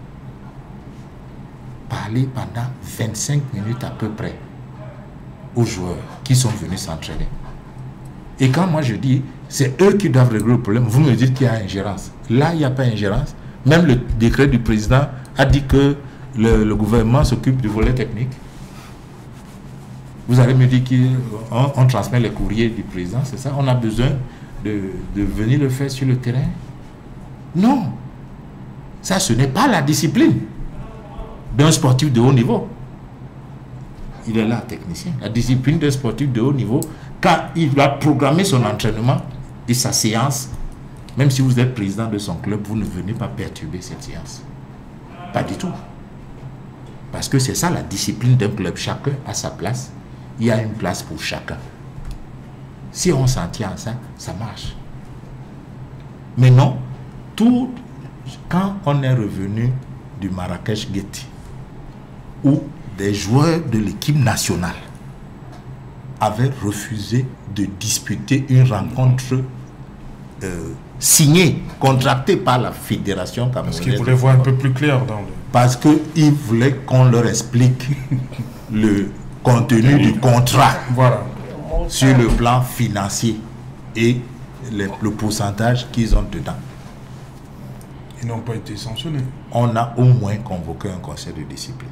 Parler pendant vingt-cinq minutes à peu près aux joueurs qui sont venus s'entraîner. Et quand moi je dis, c'est eux qui doivent régler le problème, vous me dites qu'il y a ingérence. Là, il n'y a pas ingérence. Même le décret du président a dit que le, le gouvernement s'occupe du volet technique. Vous allez me dire qu'on on transmet les courriers du président, c'est ça? On a besoin de, de venir le faire sur le terrain? Non. Ça, ce n'est pas la discipline d'un sportif de haut niveau. Il est là, technicien. La discipline d'un sportif de haut niveau, quand il doit programmer son entraînement et sa séance, même si vous êtes président de son club, vous ne venez pas perturber cette séance. Pas du tout. Parce que c'est ça la discipline d'un club. Chacun a sa place. Il y a une place pour chacun. Si on s'en tient à ça, ça marche. Mais non, tout, quand on est revenu du Marrakech-Guetty, où des joueurs de l'équipe nationale avaient refusé de disputer une rencontre euh, signée, contractée par la fédération camerounaise. Parce qu'ils voulaient voir un peu plus clair dans le... Parce qu'ils voulaient qu'on leur explique le contenu du contrat, voilà, sur le plan financier et les, le pourcentage qu'ils ont dedans. Ils n'ont pas été sanctionnés. On a au moins convoqué un conseil de discipline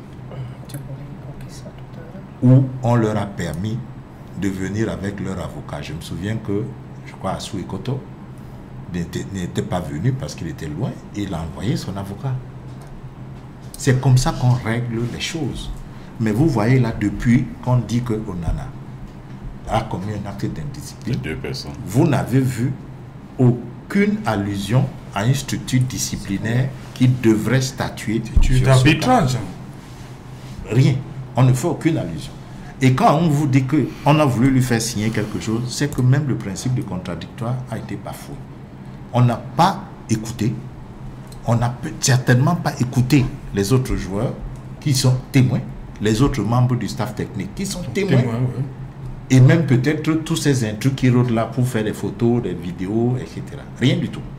où on leur a permis de venir avec leur avocat. Je me souviens que, je crois, Assou Ekoto n'était pas venu parce qu'il était loin et il a envoyé son avocat. C'est comme ça qu'on règle les choses. Mais vous voyez là, depuis qu'on dit que Onana a commis un acte d'indiscipline, deux personnes. Vous n'avez vu aucune allusion à une structure disciplinaire qui devrait statuer sur d'arbitrage. Rien. On ne fait aucune allusion. Et quand on vous dit qu'on a voulu lui faire signer quelque chose, c'est que même le principe de contradictoire a été bafoué. On n'a pas écouté, on n'a certainement pas écouté les autres joueurs qui sont témoins, les autres membres du staff technique qui sont témoins, témoins ouais. Et même peut-être tous ces intrus qui rôdent là pour faire des photos, des vidéos, et cetera. Rien du tout.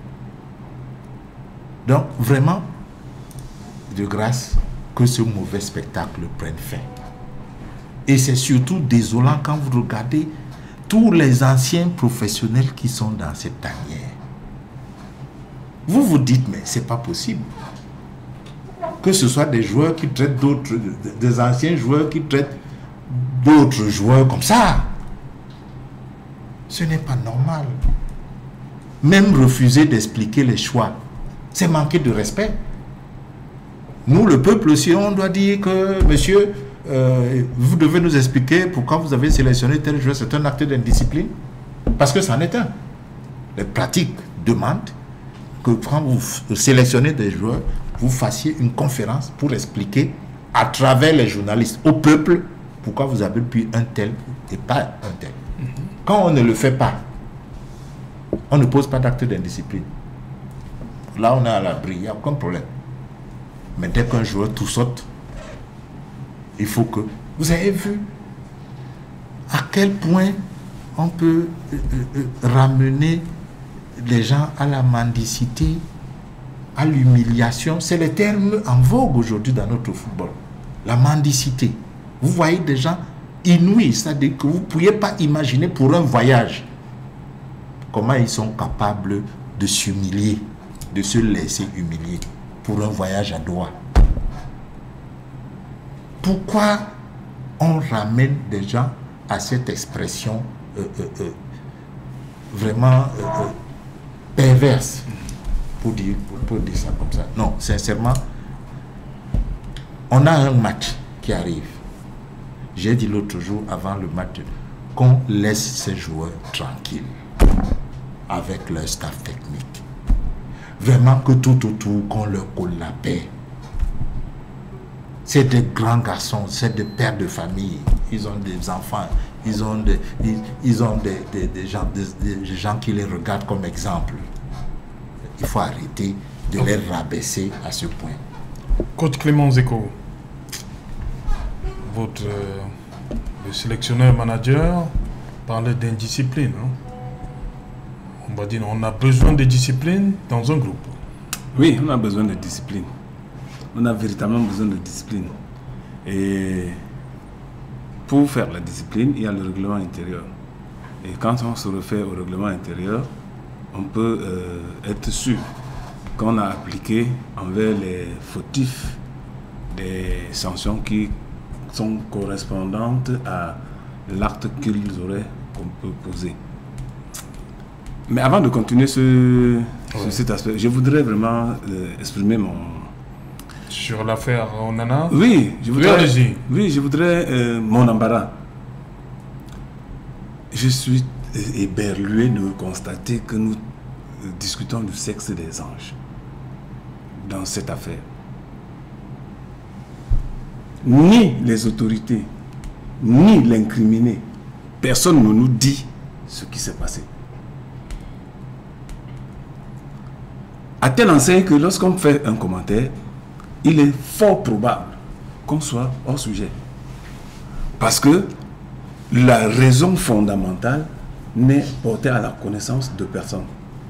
Donc vraiment, de grâce, que ce mauvais spectacle prenne fin. Et c'est surtout désolant quand vous regardez tous les anciens professionnels qui sont dans cette tanière. Vous vous dites, mais c'est pas possible. Que ce soit des joueurs qui traitent d'autres, des anciens joueurs qui traitent d'autres joueurs comme ça. Ce n'est pas normal. Même refuser d'expliquer les choix, c'est manquer de respect. Nous, le peuple aussi, on doit dire que, monsieur, euh, vous devez nous expliquer pourquoi vous avez sélectionné tel joueur. C'est un acte d'indiscipline. Parce que c'en est un. Les pratiques demandent que quand vous sélectionnez des joueurs, vous fassiez une conférence pour expliquer à travers les journalistes au peuple pourquoi vous avez pris un tel et pas un tel. Mm-hmm. Quand on ne le fait pas, on ne pose pas d'acte d'indiscipline. Là, on est à l'abri, il n'y a aucun problème. Mais dès qu'un joueur tout saute, il faut que... Vous avez vu à quel point on peut euh, euh, ramener les gens à la mendicité, à l'humiliation. C'est le terme en vogue aujourd'hui dans notre football. La mendicité. Vous voyez des gens inouïs, c'est-à-dire que vous ne pouviez pas imaginer pour un voyage comment ils sont capables de s'humilier, de se laisser humilier pour un voyage à Doha. Pourquoi on ramène des gens à cette expression euh, euh, euh, vraiment euh, euh, perverse, pour dire, pour, pour dire ça comme ça? Non, sincèrement, On a un match qui arrive. J'ai dit l'autre jour avant le match qu'on laisse ces joueurs tranquilles avec leur staff technique. Vraiment que tout autour, qu'on leur colle la paix. C'est des grands garçons, c'est des pères de famille. Ils ont des enfants, ils ont des, ils, ils ont des, des, des, gens, des, des gens qui les regardent comme exemple. Il faut arrêter de les rabaisser à ce point. Coach Clément Zeko, votre euh, le sélectionneur manager parlait d'indiscipline. Hein? On va dire on a besoin de discipline dans un groupe. Oui, on a besoin de discipline. On a véritablement besoin de discipline. Et pour faire la discipline, il y a le règlement intérieur. Et quand on se refait au règlement intérieur, on peut euh, être sûr qu'on a appliqué envers les fautifs des sanctions qui sont correspondantes à l'acte qu'ils auraient posé. Mais avant de continuer ce, ouais. sur cet aspect, je voudrais vraiment euh, exprimer mon... Sur l'affaire Onana. Oui, je voudrais, oui, oui, je voudrais euh, mon embarras. Je suis éberlué de constater que nous discutons du sexe des anges dans cette affaire. Ni les autorités, ni l'incriminé, personne ne nous dit ce qui s'est passé. À telle enseigne que lorsqu'on fait un commentaire, il est fort probable qu'on soit hors sujet. Parce que la raison fondamentale n'est portée à la connaissance de personne.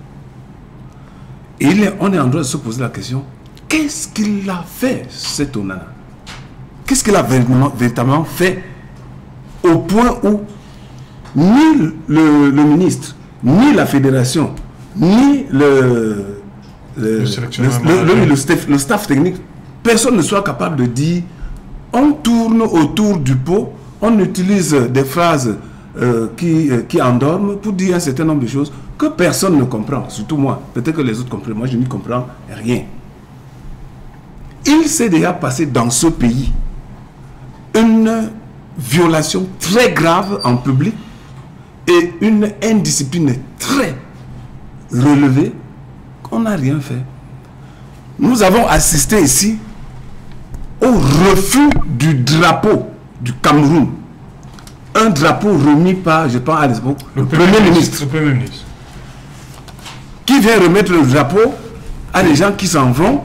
Et il est, on est en droit de se poser la question, qu'est-ce qu'il a fait, cet Onana? Qu'est-ce qu'il a véritablement fait au point où ni le, le ministre, ni la fédération, ni le, le, le, le, le, le, staff, le staff technique, personne ne soit capable de dire, on tourne autour du pot, on utilise des phrases euh, qui, euh, qui endorment pour dire un certain nombre de choses que personne ne comprend, surtout moi. Peut-être que les autres comprennent, moi je n'y comprends rien. Il s'est déjà passé dans ce pays une violation très grave en public et une indiscipline très relevée qu'on n'a rien fait. Nous avons assisté ici au refus du drapeau du Cameroun. Un drapeau remis par, je pense à l'époque, le, le Premier ministre. Le Premier ministre. Qui vient remettre le drapeau à des gens qui s'en vont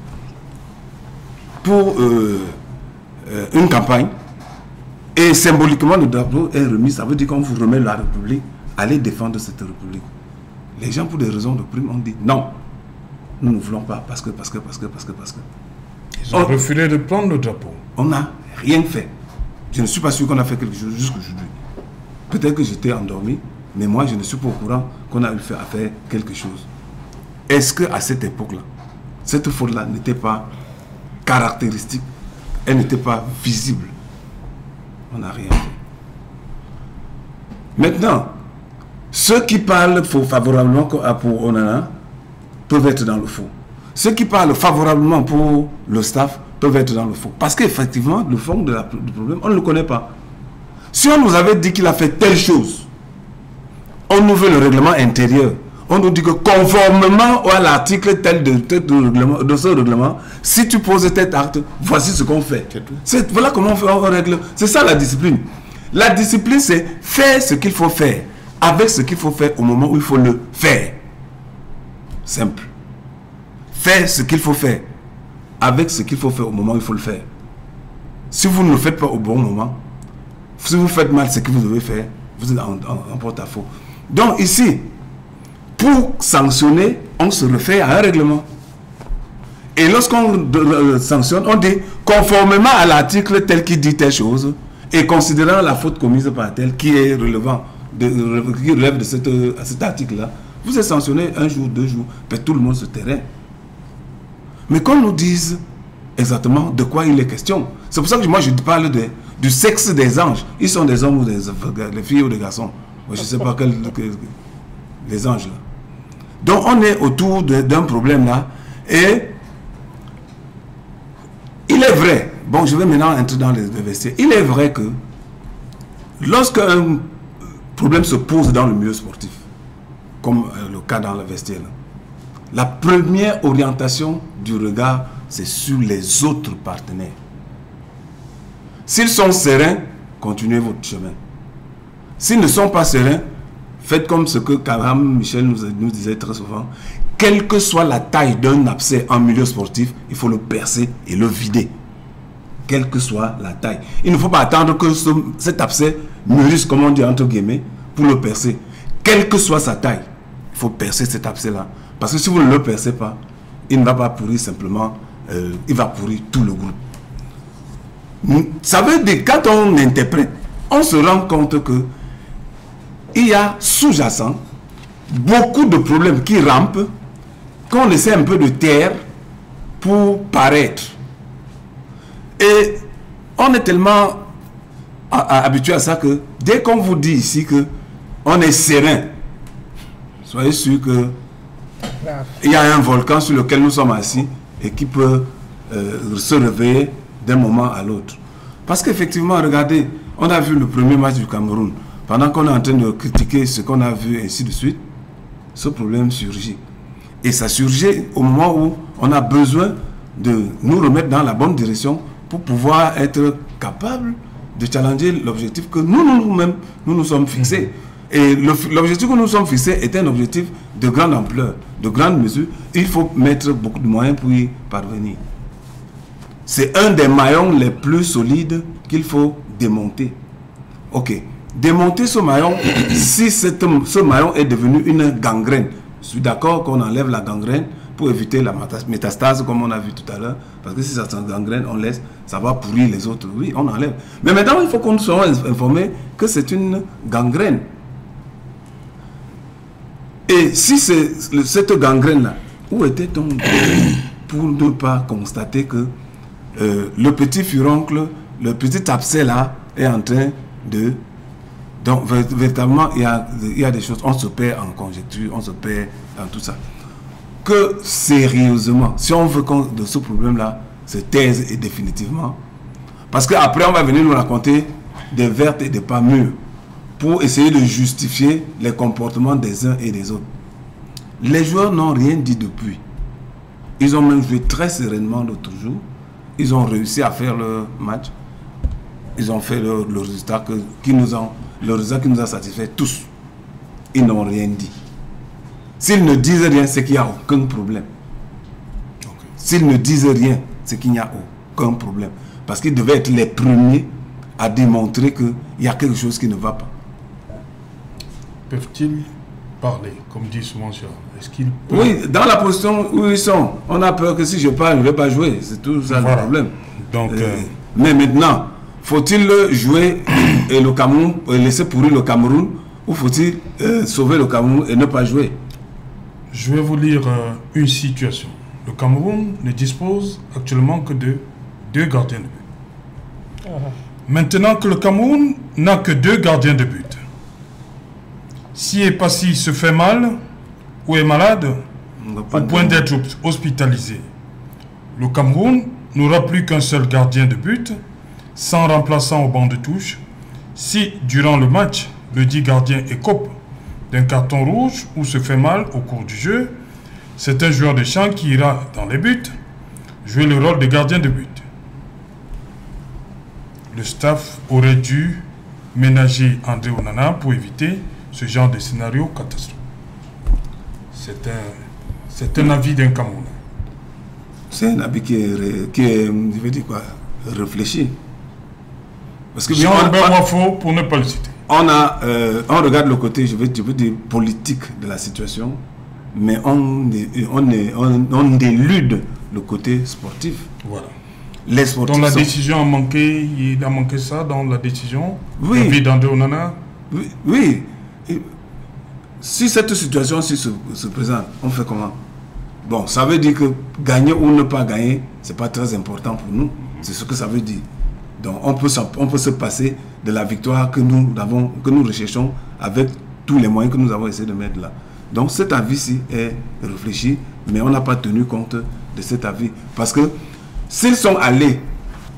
pour euh, euh, une campagne. Et symboliquement, le drapeau est remis. Ça veut dire qu'on vous remet la République. Allez défendre cette République. Les gens, pour des raisons de prime, ont dit non. Nous ne voulons pas parce que, parce que, parce que, parce que, parce que. Ils ont on, refusé de prendre le drapeau. On n'a rien fait. Je ne suis pas sûr qu'on a fait quelque chose jusqu'aujourd'hui. Peut-être que j'étais endormi, mais moi, je ne suis pas au courant qu'on a eu fait à faire quelque chose. Est-ce qu'à cette époque-là, cette faute-là n'était pas caractéristique, elle n'était pas visible? On n'a rien fait. Maintenant, ceux qui parlent favorablement pour Onana peuvent être dans le faux. Ceux qui parlent favorablement pour le staff peuvent être dans le faux. Parce qu'effectivement, le fond de la, du problème, on ne le connaît pas. Si on nous avait dit qu'il a fait telle chose, on nous veut le règlement intérieur. On nous dit que conformément à l'article tel de, tel de, règlement, de ce règlement, si tu poses tel acte, voici ce qu'on fait. C'est, voilà comment on, fait, on règle. C'est ça la discipline. La discipline, c'est faire ce qu'il faut faire, avec ce qu'il faut faire au moment où il faut le faire. Simple. Faire ce qu'il faut faire, avec ce qu'il faut faire au moment où il faut le faire. Si vous ne le faites pas au bon moment, si vous faites mal ce que vous devez faire, vous êtes en, en, en porte-à-faux. Donc ici, pour sanctionner, on se réfère à un règlement. Et lorsqu'on euh, sanctionne, on dit conformément à l'article tel qui dit telle chose, et considérant la faute commise par tel qui est relevant, de, qui relève de cette, euh, cet article-là, vous êtes sanctionné un jour, deux jours, puis tout le monde se tairait. Mais qu'on nous dise exactement de quoi il est question. C'est pour ça que moi je parle de, du sexe des anges. Ils sont des hommes ou des, des filles ou des garçons. Moi, je ne sais pas quel, quel, les anges là. Donc on est autour d'un problème là. Et il est vrai, bon, je vais maintenant entrer dans les vestiaires. Il est vrai que lorsque un problème se pose dans le milieu sportif, comme le cas dans le vestiaire, la première orientation du regard, c'est sur les autres partenaires. S'ils sont sereins, continuez votre chemin. S'ils ne sont pas sereins, faites comme ce que Karam Michel nous, nous disait très souvent. Quelle que soit la taille d'un abcès en milieu sportif, il faut le percer et le vider. Quelle que soit la taille. Il ne faut pas attendre que ce, cet abcès mûrisse, comme on dit entre guillemets, pour le percer. Quelle que soit sa taille, il faut percer cet abcès-là. Parce que si vous ne le percez pas, il ne va pas pourrir simplement, euh, il va pourrir tout le groupe. Ça veut dire, quand on interprète, on se rend compte que il y a sous-jacent beaucoup de problèmes qui rampent, qu'on essaie un peu de taire pour paraître. Et on est tellement habitué à ça que dès qu'on vous dit ici que on est serein, soyez sûr que il y a un volcan sur lequel nous sommes assis et qui peut euh, se réveiller d'un moment à l'autre. Parce qu'effectivement, regardez, on a vu le premier match du Cameroun. Pendant qu'on est en train de critiquer ce qu'on a vu, ainsi de suite, ce problème surgit. Et ça surgit au moment où on a besoin de nous remettre dans la bonne direction pour pouvoir être capable de challenger l'objectif que nous, nous-mêmes, nous nous sommes fixés. Et l'objectif que nous nous sommes fixés est un objectif de grande ampleur, de grande mesure. Il faut mettre beaucoup de moyens pour y parvenir. C'est un des maillons les plus solides qu'il faut démonter. Ok. Démonter ce maillon, si cette, ce maillon est devenu une gangrène, je suis d'accord qu'on enlève la gangrène pour éviter la métastase comme on a vu tout à l'heure, parce que si ça se gangrène, on laisse, ça va pourrir les autres. Oui, on enlève. Mais maintenant, il faut qu'on soit informé que c'est une gangrène. Et si c'est cette gangrène-là, où était-on pour ne pas constater que euh, le petit furoncle, le petit abcès-là est en train de... Donc, véritablement, il y, a, il y a des choses, on se perd en conjecture, on se perd dans tout ça. Que sérieusement, si on veut de ce problème-là se taise et définitivement, parce qu'après, on va venir nous raconter des vertes et des pas mûres pour essayer de justifier les comportements des uns et des autres. Les joueurs n'ont rien dit depuis. Ils ont même joué très sereinement l'autre jour. Ils ont réussi à faire le match. Ils ont fait le, le résultat que, qui nous ont... Le résultat qui nous a satisfait tous. Ils n'ont rien dit. S'ils ne disent rien, c'est qu'il n'y a aucun problème. Okay. S'ils ne disent rien, c'est qu'il n'y a aucun problème. Parce qu'ils devaient être les premiers à démontrer qu'il y a quelque chose qui ne va pas. Peuvent-ils parler, comme dit souvent Charles? Est-ce qu'ils peuvent... Oui, dans la position où ils sont, on a peur que si je parle, je ne vais pas jouer. C'est tout ça voilà. Le problème. Donc, euh, euh... Mais maintenant, faut-il jouer et le Cameroun, et laisser pourrir le Cameroun, ou faut-il euh, sauver le Cameroun et ne pas jouer? Je vais vous lire euh, une situation. Le Cameroun ne dispose actuellement que de deux gardiens de but. Uh-huh. Maintenant que le Cameroun n'a que deux gardiens de but, si Epassi se fait mal ou est malade, au point d'être hospitalisé, le Cameroun n'aura plus qu'un seul gardien de but, sans remplaçant au banc de touche. Si, durant le match, le dit gardien écope d'un carton rouge ou se fait mal au cours du jeu, c'est un joueur de champ qui ira dans les buts jouer le rôle de gardien de but. Le staff aurait dû ménager André Onana pour éviter ce genre de scénario catastrophique. C'est un, c'est un avis d'un Camerounais. C'est un avis qui est, qui est, je veux dire quoi, réfléchi. Parce que Jean-Robert Wafo, pour ne pas le citer. On, a, euh, on regarde le côté, je veux, je veux dire, politique de la situation, mais on, on, on, on élude le côté sportif. Voilà. Les sportifs dans la sont... décision a manqué, il a manqué ça dans la décision. Oui. L'avis d'André Onana. Oui. oui. Et si cette situation -ci se, se présente, on fait comment? Bon, ça veut dire que gagner ou ne pas gagner, c'est pas très important pour nous. C'est ce que ça veut dire. Donc on peut, on peut se passer de la victoire que nous, avons, que nous recherchons avec tous les moyens que nous avons essayé de mettre là. Donc cet avis-ci est réfléchi, mais on n'a pas tenu compte de cet avis. Parce que s'ils sont allés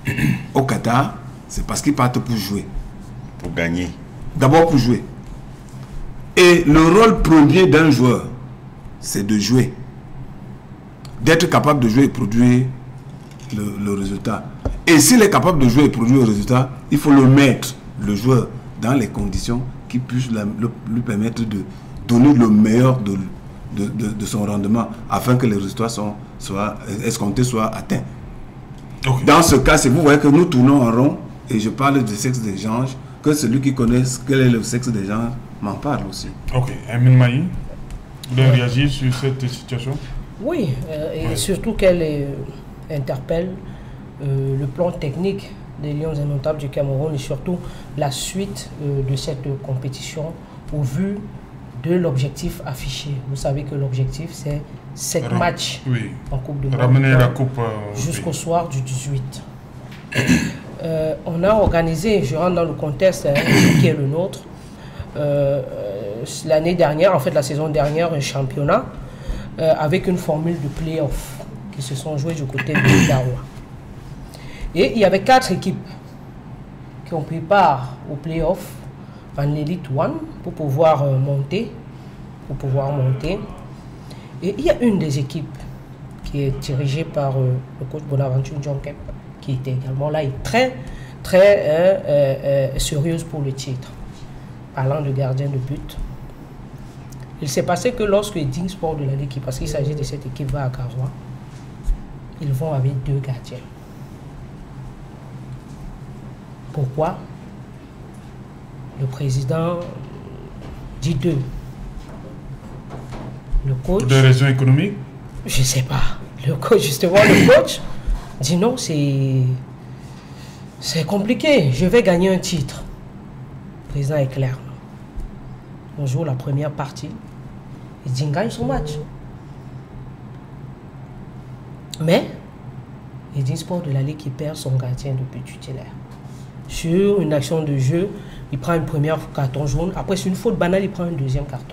au Qatar, c'est parce qu'ils partent pour jouer. Pour gagner. D'abord pour jouer. Et le rôle premier d'un joueur, c'est de jouer. D'être capable de jouer et produire le, le résultat. Et s'il est capable de jouer et produire le résultat, il faut le mettre, le joueur, dans les conditions qui puissent la, le, lui permettre de donner le meilleur de, de, de, de son rendement afin que les résultats soient, soient escomptés soient atteints. Okay. Dans ce cas, vous voyez que nous tournons en rond, et je parle du sexe des anges, que celui qui connaît quel est le sexe des anges m'en parle aussi. Ok. Amin Maï, vous voulez réagir sur cette situation? Oui, euh, et ouais. surtout qu'elle euh, interpelle euh, le plan technique des Lions indomptables du Cameroun et surtout la suite euh, de cette euh, compétition au vu de l'objectif affiché. Vous savez que l'objectif c'est sept Ram matchs oui. en Coupe de Monde. Ramener la coupe euh, jusqu'au soir du dix-huit. euh, on a organisé, je rentre dans le contexte hein, qui est le nôtre, euh, l'année dernière, en fait la saison dernière, un championnat euh, avec une formule de play-off qui se sont joués du côté de Daroua. Et il y avait quatre équipes qui ont pris part au play-off en Elite One pour pouvoir euh, monter, pour pouvoir monter. Et il y a une des équipes qui est dirigée par euh, le coach Bonaventure Djonkep, qui était également là et très, très euh, euh, euh, sérieuse pour le titre. Parlant de gardien de but, il s'est passé que lorsque Ding Sport de la l'équipe, parce qu'il s'agit de cette équipe, va à Karoua, ils vont avec deux gardiens. Pourquoi? Le président dit deux. Le coach... Pour des raisons économiques? Je ne sais pas. Le coach, justement, le coach dit non, c'est... C'est compliqué. Je vais gagner un titre. Le président est clair. On joue la première partie. Et Ding gagne son match. Mais, il dit Sport de la Ligue qui perd son gardien de but titulaire. Sur une action de jeu, il prend une première carton jaune. Après, sur une faute banale, il prend un deuxième carton.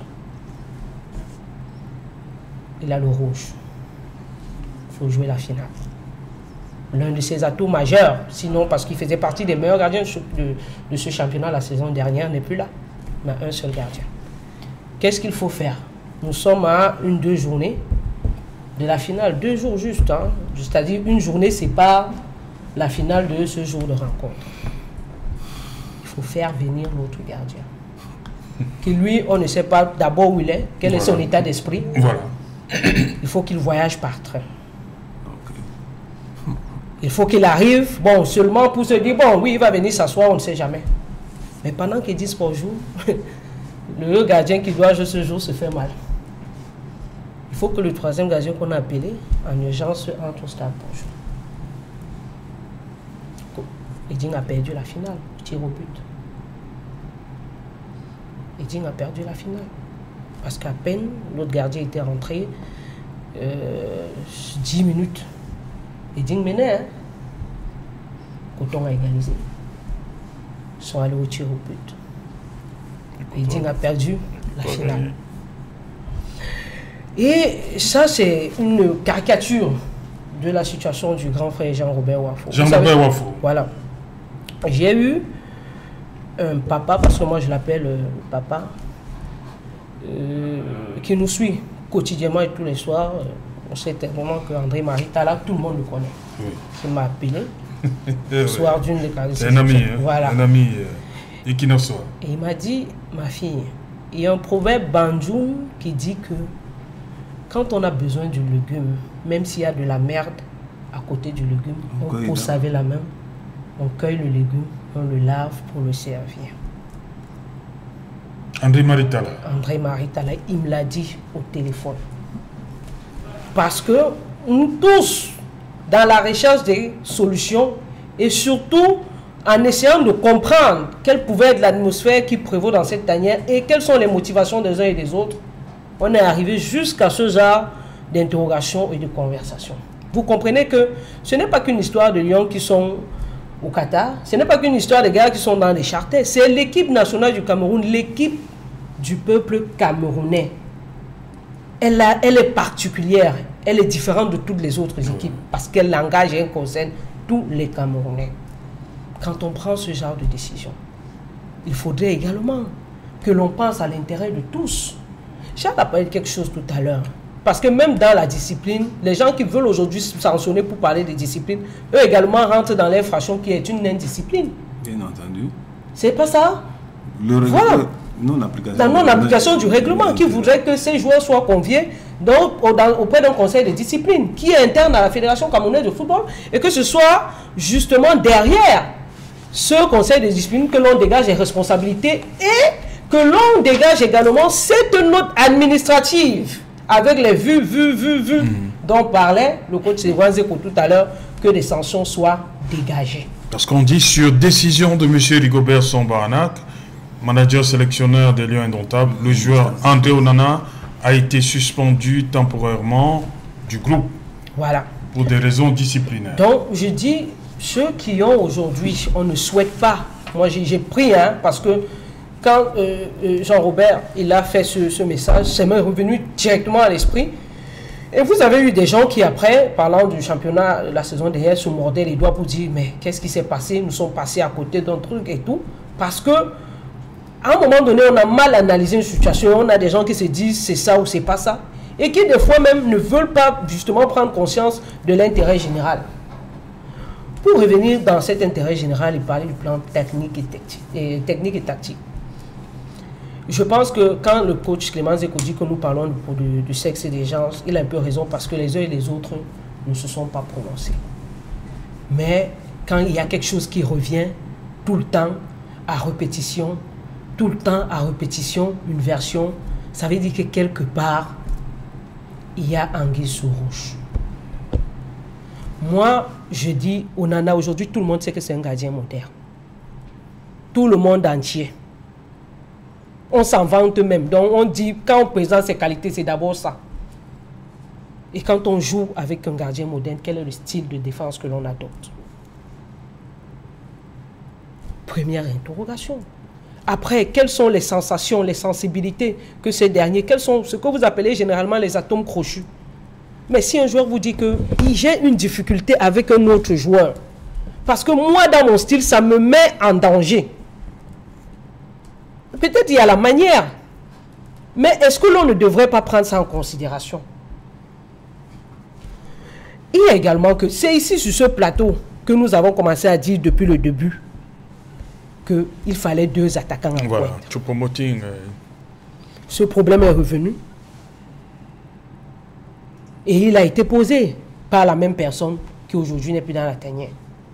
Il a le rouge. Il faut jouer la finale. L'un de ses atouts majeurs, sinon parce qu'il faisait partie des meilleurs gardiens de, de, de ce championnat la saison dernière, n'est plus là. Mais un seul gardien. Qu'est-ce qu'il faut faire? Nous sommes à une, deux journées de la finale. Deux jours juste. Hein. C'est-à-dire une journée, ce n'est pas la finale de ce jour de rencontre. Il faut faire venir notre gardien. Que lui, on ne sait pas d'abord où il est, quel voilà. est son état d'esprit. Voilà. Il faut qu'il voyage par train. Il faut qu'il arrive, bon, seulement pour se dire, bon, oui, il va venir s'asseoir, on ne sait jamais. Mais pendant qu'il dit pour jour, le gardien qui doit jouer ce jour se fait mal. Il faut que le troisième gardien qu'on a appelé, en urgence, entre au stade pour jouer. Eding a perdu la finale, tir au but. Eding a perdu la finale. Parce qu'à peine l'autre gardien était rentré, euh, dix minutes. Eding menait. Hein. Coton a égalisé. Ils sont allés au tir au but. Eding a perdu la finale. Et ça, c'est une caricature de la situation du grand frère Jean-Robert Wafo. Jean-Robert Wafo. Voilà. J'ai eu un papa, parce que moi je l'appelle euh, papa, euh, qui nous suit quotidiennement et tous les soirs. Euh, on sait tellement qu'André Maritala, tout le monde le connaît. Oui. Il m'a appelé le soir d'une déclaration. C'est un ami, hein? Voilà. Un ami euh, et qui nous soit. Et il m'a dit, ma fille, il y a un proverbe banjoum qui dit que quand on a besoin du légume, même s'il y a de la merde à côté du légume, on, on pour saver la main, on cueille le légume, on le lave pour le servir. André Maritala. André Maritala, il me l'a dit au téléphone. Parce que nous tous, dans la recherche des solutions, et surtout en essayant de comprendre quelle pouvait être l'atmosphère qui prévaut dans cette tanière et quelles sont les motivations des uns et des autres, on est arrivé jusqu'à ce genre d'interrogation et de conversation. Vous comprenez que ce n'est pas qu'une histoire de lions qui sont au Qatar, ce n'est pas qu'une histoire de gars qui sont dans les charters, c'est l'équipe nationale du Cameroun, l'équipe du peuple camerounais. Elle, a, elle est particulière, elle est différente de toutes les autres équipes parce qu'elle engage et elle concerne tous les Camerounais, quand on prend ce genre de décision, il faudrait également que l'on pense à l'intérêt de tous. Charles a parlé de quelque chose tout à l'heure. Parce que même dans la discipline, les gens qui veulent aujourd'hui sanctionner pour parler de discipline, eux également rentrent dans l'infraction qui est une indiscipline. Bien entendu. C'est pas ça? Le Voilà. Non-application. La non-application du règlement qui voudrait que ces joueurs soient conviés donc, auprès d'un conseil de discipline qui est interne à la Fédération camerounaise de football et que ce soit justement derrière ce conseil de discipline que l'on dégage les responsabilités et que l'on dégage également cette note administrative avec les vues, vues, vues, vues mmh. dont parlait le coach Sylvain Zeko tout à l'heure, que des sanctions soient dégagées. Parce qu'on dit sur décision de M. Rigobert Sambaranak, manager sélectionneur des Lions Indomptables, le joueur André Onana a été suspendu temporairement du groupe. Voilà. Pour des raisons disciplinaires. Donc, je dis, ceux qui ont aujourd'hui, on ne souhaite pas. Moi, j'ai pris, hein, parce que quand euh, Jean-Robert, il a fait ce, ce message, c'est même revenu directement à l'esprit. Et vous avez eu des gens qui, après, parlant du championnat la saison dernière, se mordaient les doigts pour dire, mais qu'est-ce qui s'est passé? Nous sommes passés à côté d'un truc et tout. Parce que à un moment donné, on a mal analysé une situation, on a des gens qui se disent c'est ça ou c'est pas ça, et qui des fois même ne veulent pas justement prendre conscience de l'intérêt général. Pour revenir dans cet intérêt général et parler du plan technique et, tactique, et, technique et tactique, je pense que quand le coach Clément Zeko dit que nous parlons du, du, du sexe et des genres, il a un peu raison parce que les uns et les autres ne se sont pas prononcés. Mais quand il y a quelque chose qui revient tout le temps à répétition, tout le temps à répétition, une version, ça veut dire que quelque part, il y a anguille sous roche. Moi, je dis, Onana, aujourd'hui, tout le monde sait que c'est un gardien moderne. Tout le monde entier. On s'en vante même. Donc, on dit, quand on présente ses qualités, c'est d'abord ça. Et quand on joue avec un gardien moderne, quel est le style de défense que l'on adopte? Première interrogation. Après, quelles sont les sensations, les sensibilités que ces derniers, quels sont ce que vous appelez généralement les atomes crochus? Mais si un joueur vous dit que j'ai une difficulté avec un autre joueur, parce que moi, dans mon style, ça me met en danger. Peut-être il y a la manière, mais est-ce que l'on ne devrait pas prendre ça en considération? Il y a également que c'est ici sur ce plateau que nous avons commencé à dire depuis le début qu'il fallait deux attaquants en voilà, pointe. Choupo-Moting, euh... Ce problème est revenu. Et il a été posé par la même personne qui aujourd'hui n'est plus dans la tanière.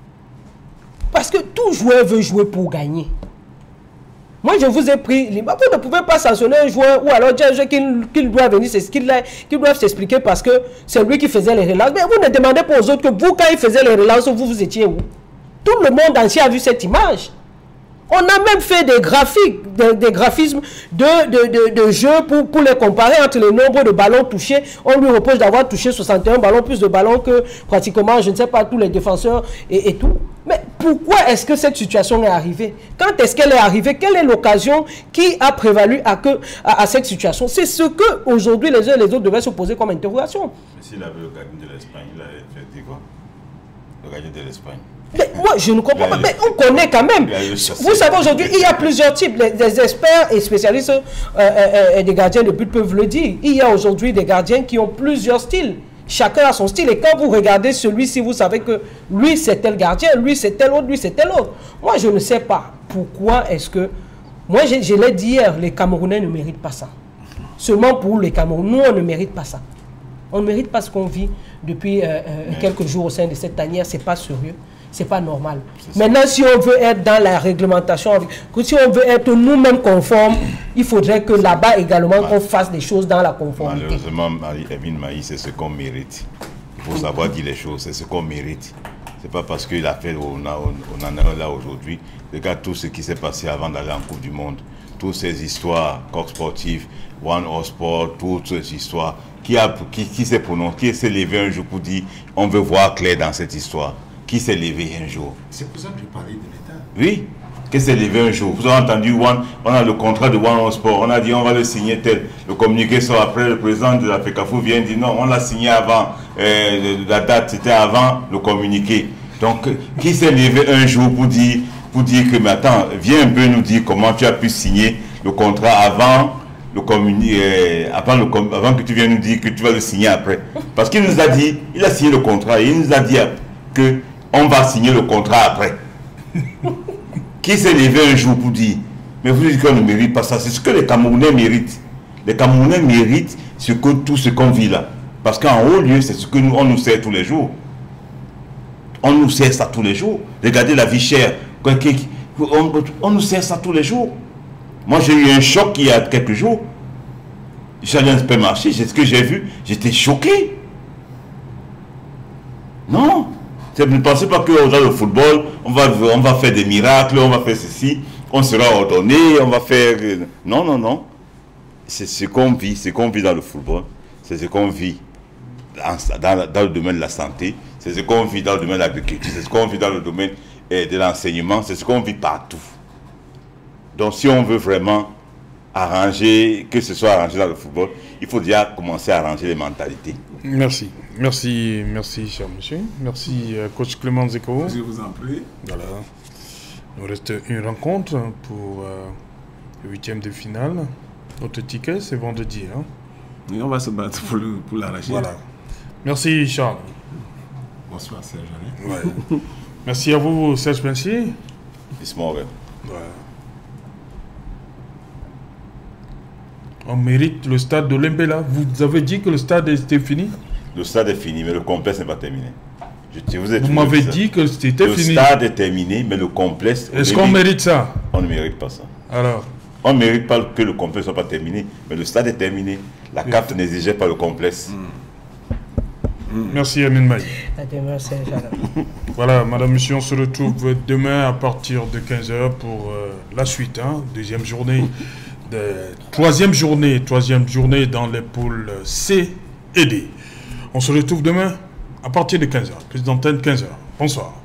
Parce que tout joueur veut jouer pour gagner. Moi, je vous ai pris... Vous ne pouvez pas sanctionner un joueur ou alors dire un joueur qu'il qu'il doit venir, qu'il qu'il doit s'expliquer parce que c'est lui qui faisait les relances. Mais vous ne demandez pas aux autres que vous, quand il faisait les relances, vous, vous étiez où? Tout le monde entier a vu cette image. On a même fait des graphiques, des, des graphismes de, de, de, de jeux pour, pour les comparer entre le nombre de ballons touchés. On lui reproche d'avoir touché soixante et un ballons, plus de ballons que pratiquement, je ne sais pas, tous les défenseurs et, et tout. Mais pourquoi est-ce que cette situation est arrivée? Quand est-ce qu'elle est arrivée? Quelle est l'occasion qui a prévalu à, que, à, à cette situation? C'est ce que aujourd'hui les uns et les autres devraient se poser comme interrogation. Mais s'il avait le gardien de l'Espagne, il avait fait dit quoi? Le gardien de l'Espagne. Mais moi, je ne comprends pas. Mais on connaît quand même. Vous savez, aujourd'hui, il y a plusieurs types. Les, les experts et spécialistes euh, euh, euh, des gardiens de but peuvent le dire. Il y a aujourd'hui des gardiens qui ont plusieurs styles. Chacun a son style. Et quand vous regardez celui-ci, vous savez que lui, c'est tel gardien, lui, c'est tel autre, lui, c'est tel autre. Moi, je ne sais pas pourquoi est-ce que... Moi, je, je l'ai dit hier, les Camerounais ne méritent pas ça. Seulement pour les Camerounais, nous, on ne mérite pas ça. On ne mérite pas ce qu'on vit depuis euh, euh, quelques jours au sein de cette tanière. Ce n'est pas sérieux. C'est pas normal. Maintenant, si on veut être dans la réglementation, si on veut être nous-mêmes conformes, il faudrait que là-bas également qu'on fasse des choses dans la conformité. Malheureusement, Evin Maïs, c'est ce qu'on mérite. Il faut savoir dire les choses, c'est ce qu'on mérite. C'est pas parce qu'il a fait, on, a, on en est là aujourd'hui. Regarde tout ce qui s'est passé avant d'aller en Coupe du Monde. Toutes ces histoires, Coq Sportif, One All Sport, toutes ces histoires. Qui, a, qui, qui s'est prononcé, qui s'est levé un jour pour dire on veut voir clair dans cette histoire? Qui s'est levé un jour? C'est pour ça que je parlais de l'État. Oui, qui s'est levé un jour. Vous avez entendu, one, on a le contrat de One On Sport, on a dit on va le signer tel. Le communiqué sort après, le président de la FECAFO vient dire non, on l'a signé avant, euh, la date c'était avant le communiqué. Donc, qui s'est levé un jour pour dire, pour dire que, mais attends, viens un peu nous dire comment tu as pu signer le contrat avant, le euh, avant, le avant que tu viennes nous dire que tu vas le signer après. Parce qu'il nous a dit, il a signé le contrat et il nous a dit que on va signer le contrat après. Qui s'est levé un jour pour dire, mais vous dites qu'on ne mérite pas ça, c'est ce que les Camerounais méritent. Les Camerounais méritent ce que, tout ce qu'on vit là. Parce qu'en haut lieu, c'est ce que nous, on nous sert tous les jours. On nous sert ça tous les jours. Regardez la vie chère. On, on nous sert ça tous les jours. Moi, j'ai eu un choc il y a quelques jours. J'allais à un supermarché, c'est ce que j'ai vu. J'étais choqué. Non. Ne pensez pas que dans le football, on va, on va faire des miracles, on va faire ceci, on sera ordonné, on va faire... Non, non, non. C'est ce qu'on vit, ce qu'on vit dans le football. C'est ce qu'on vit dans, dans, dans le domaine de la santé. C'est ce qu'on vit dans le domaine de l'agriculture. C'est ce qu'on vit dans le domaine eh, de l'enseignement. C'est ce qu'on vit partout. Donc, si on veut vraiment arranger, que ce soit arrangé dans le football, il faut déjà commencer à arranger les mentalités. Merci. Merci, merci, cher monsieur. Merci, euh, coach Clément Zeko. Je vous en prie. Voilà. Il nous reste une rencontre pour euh, le huitième de finale. Notre ticket, c'est vendredi. Hein? Et on va se battre pour, le, pour l'arracher. Voilà. Merci, Charles. Bonsoir, Serge. Ouais. Merci à vous, Serge Pensier. Ouais. On mérite le stade de l'Embella. Vous avez dit que le stade était fini? Le stade est fini, mais le complexe n'est pas terminé. Je, vous vous m'avez dit que c'était fini. Le stade est terminé, mais le complexe... Est-ce qu'on mérite ça? On ne mérite pas ça. Alors? On ne mérite pas que le complexe ne soit pas terminé, mais le stade est terminé. La C A F n'exigeait pas le complexe. Mmh. Mmh. Merci, Amin Maï. À demain, c'est Voilà, madame, monsieur, on se retrouve demain à partir de quinze heures pour euh, la suite. Hein, deuxième journée, de, troisième journée, troisième journée dans les pôles C et D. On se retrouve demain à partir de quinze heures. Prise d'antenne, quinze heures. Bonsoir.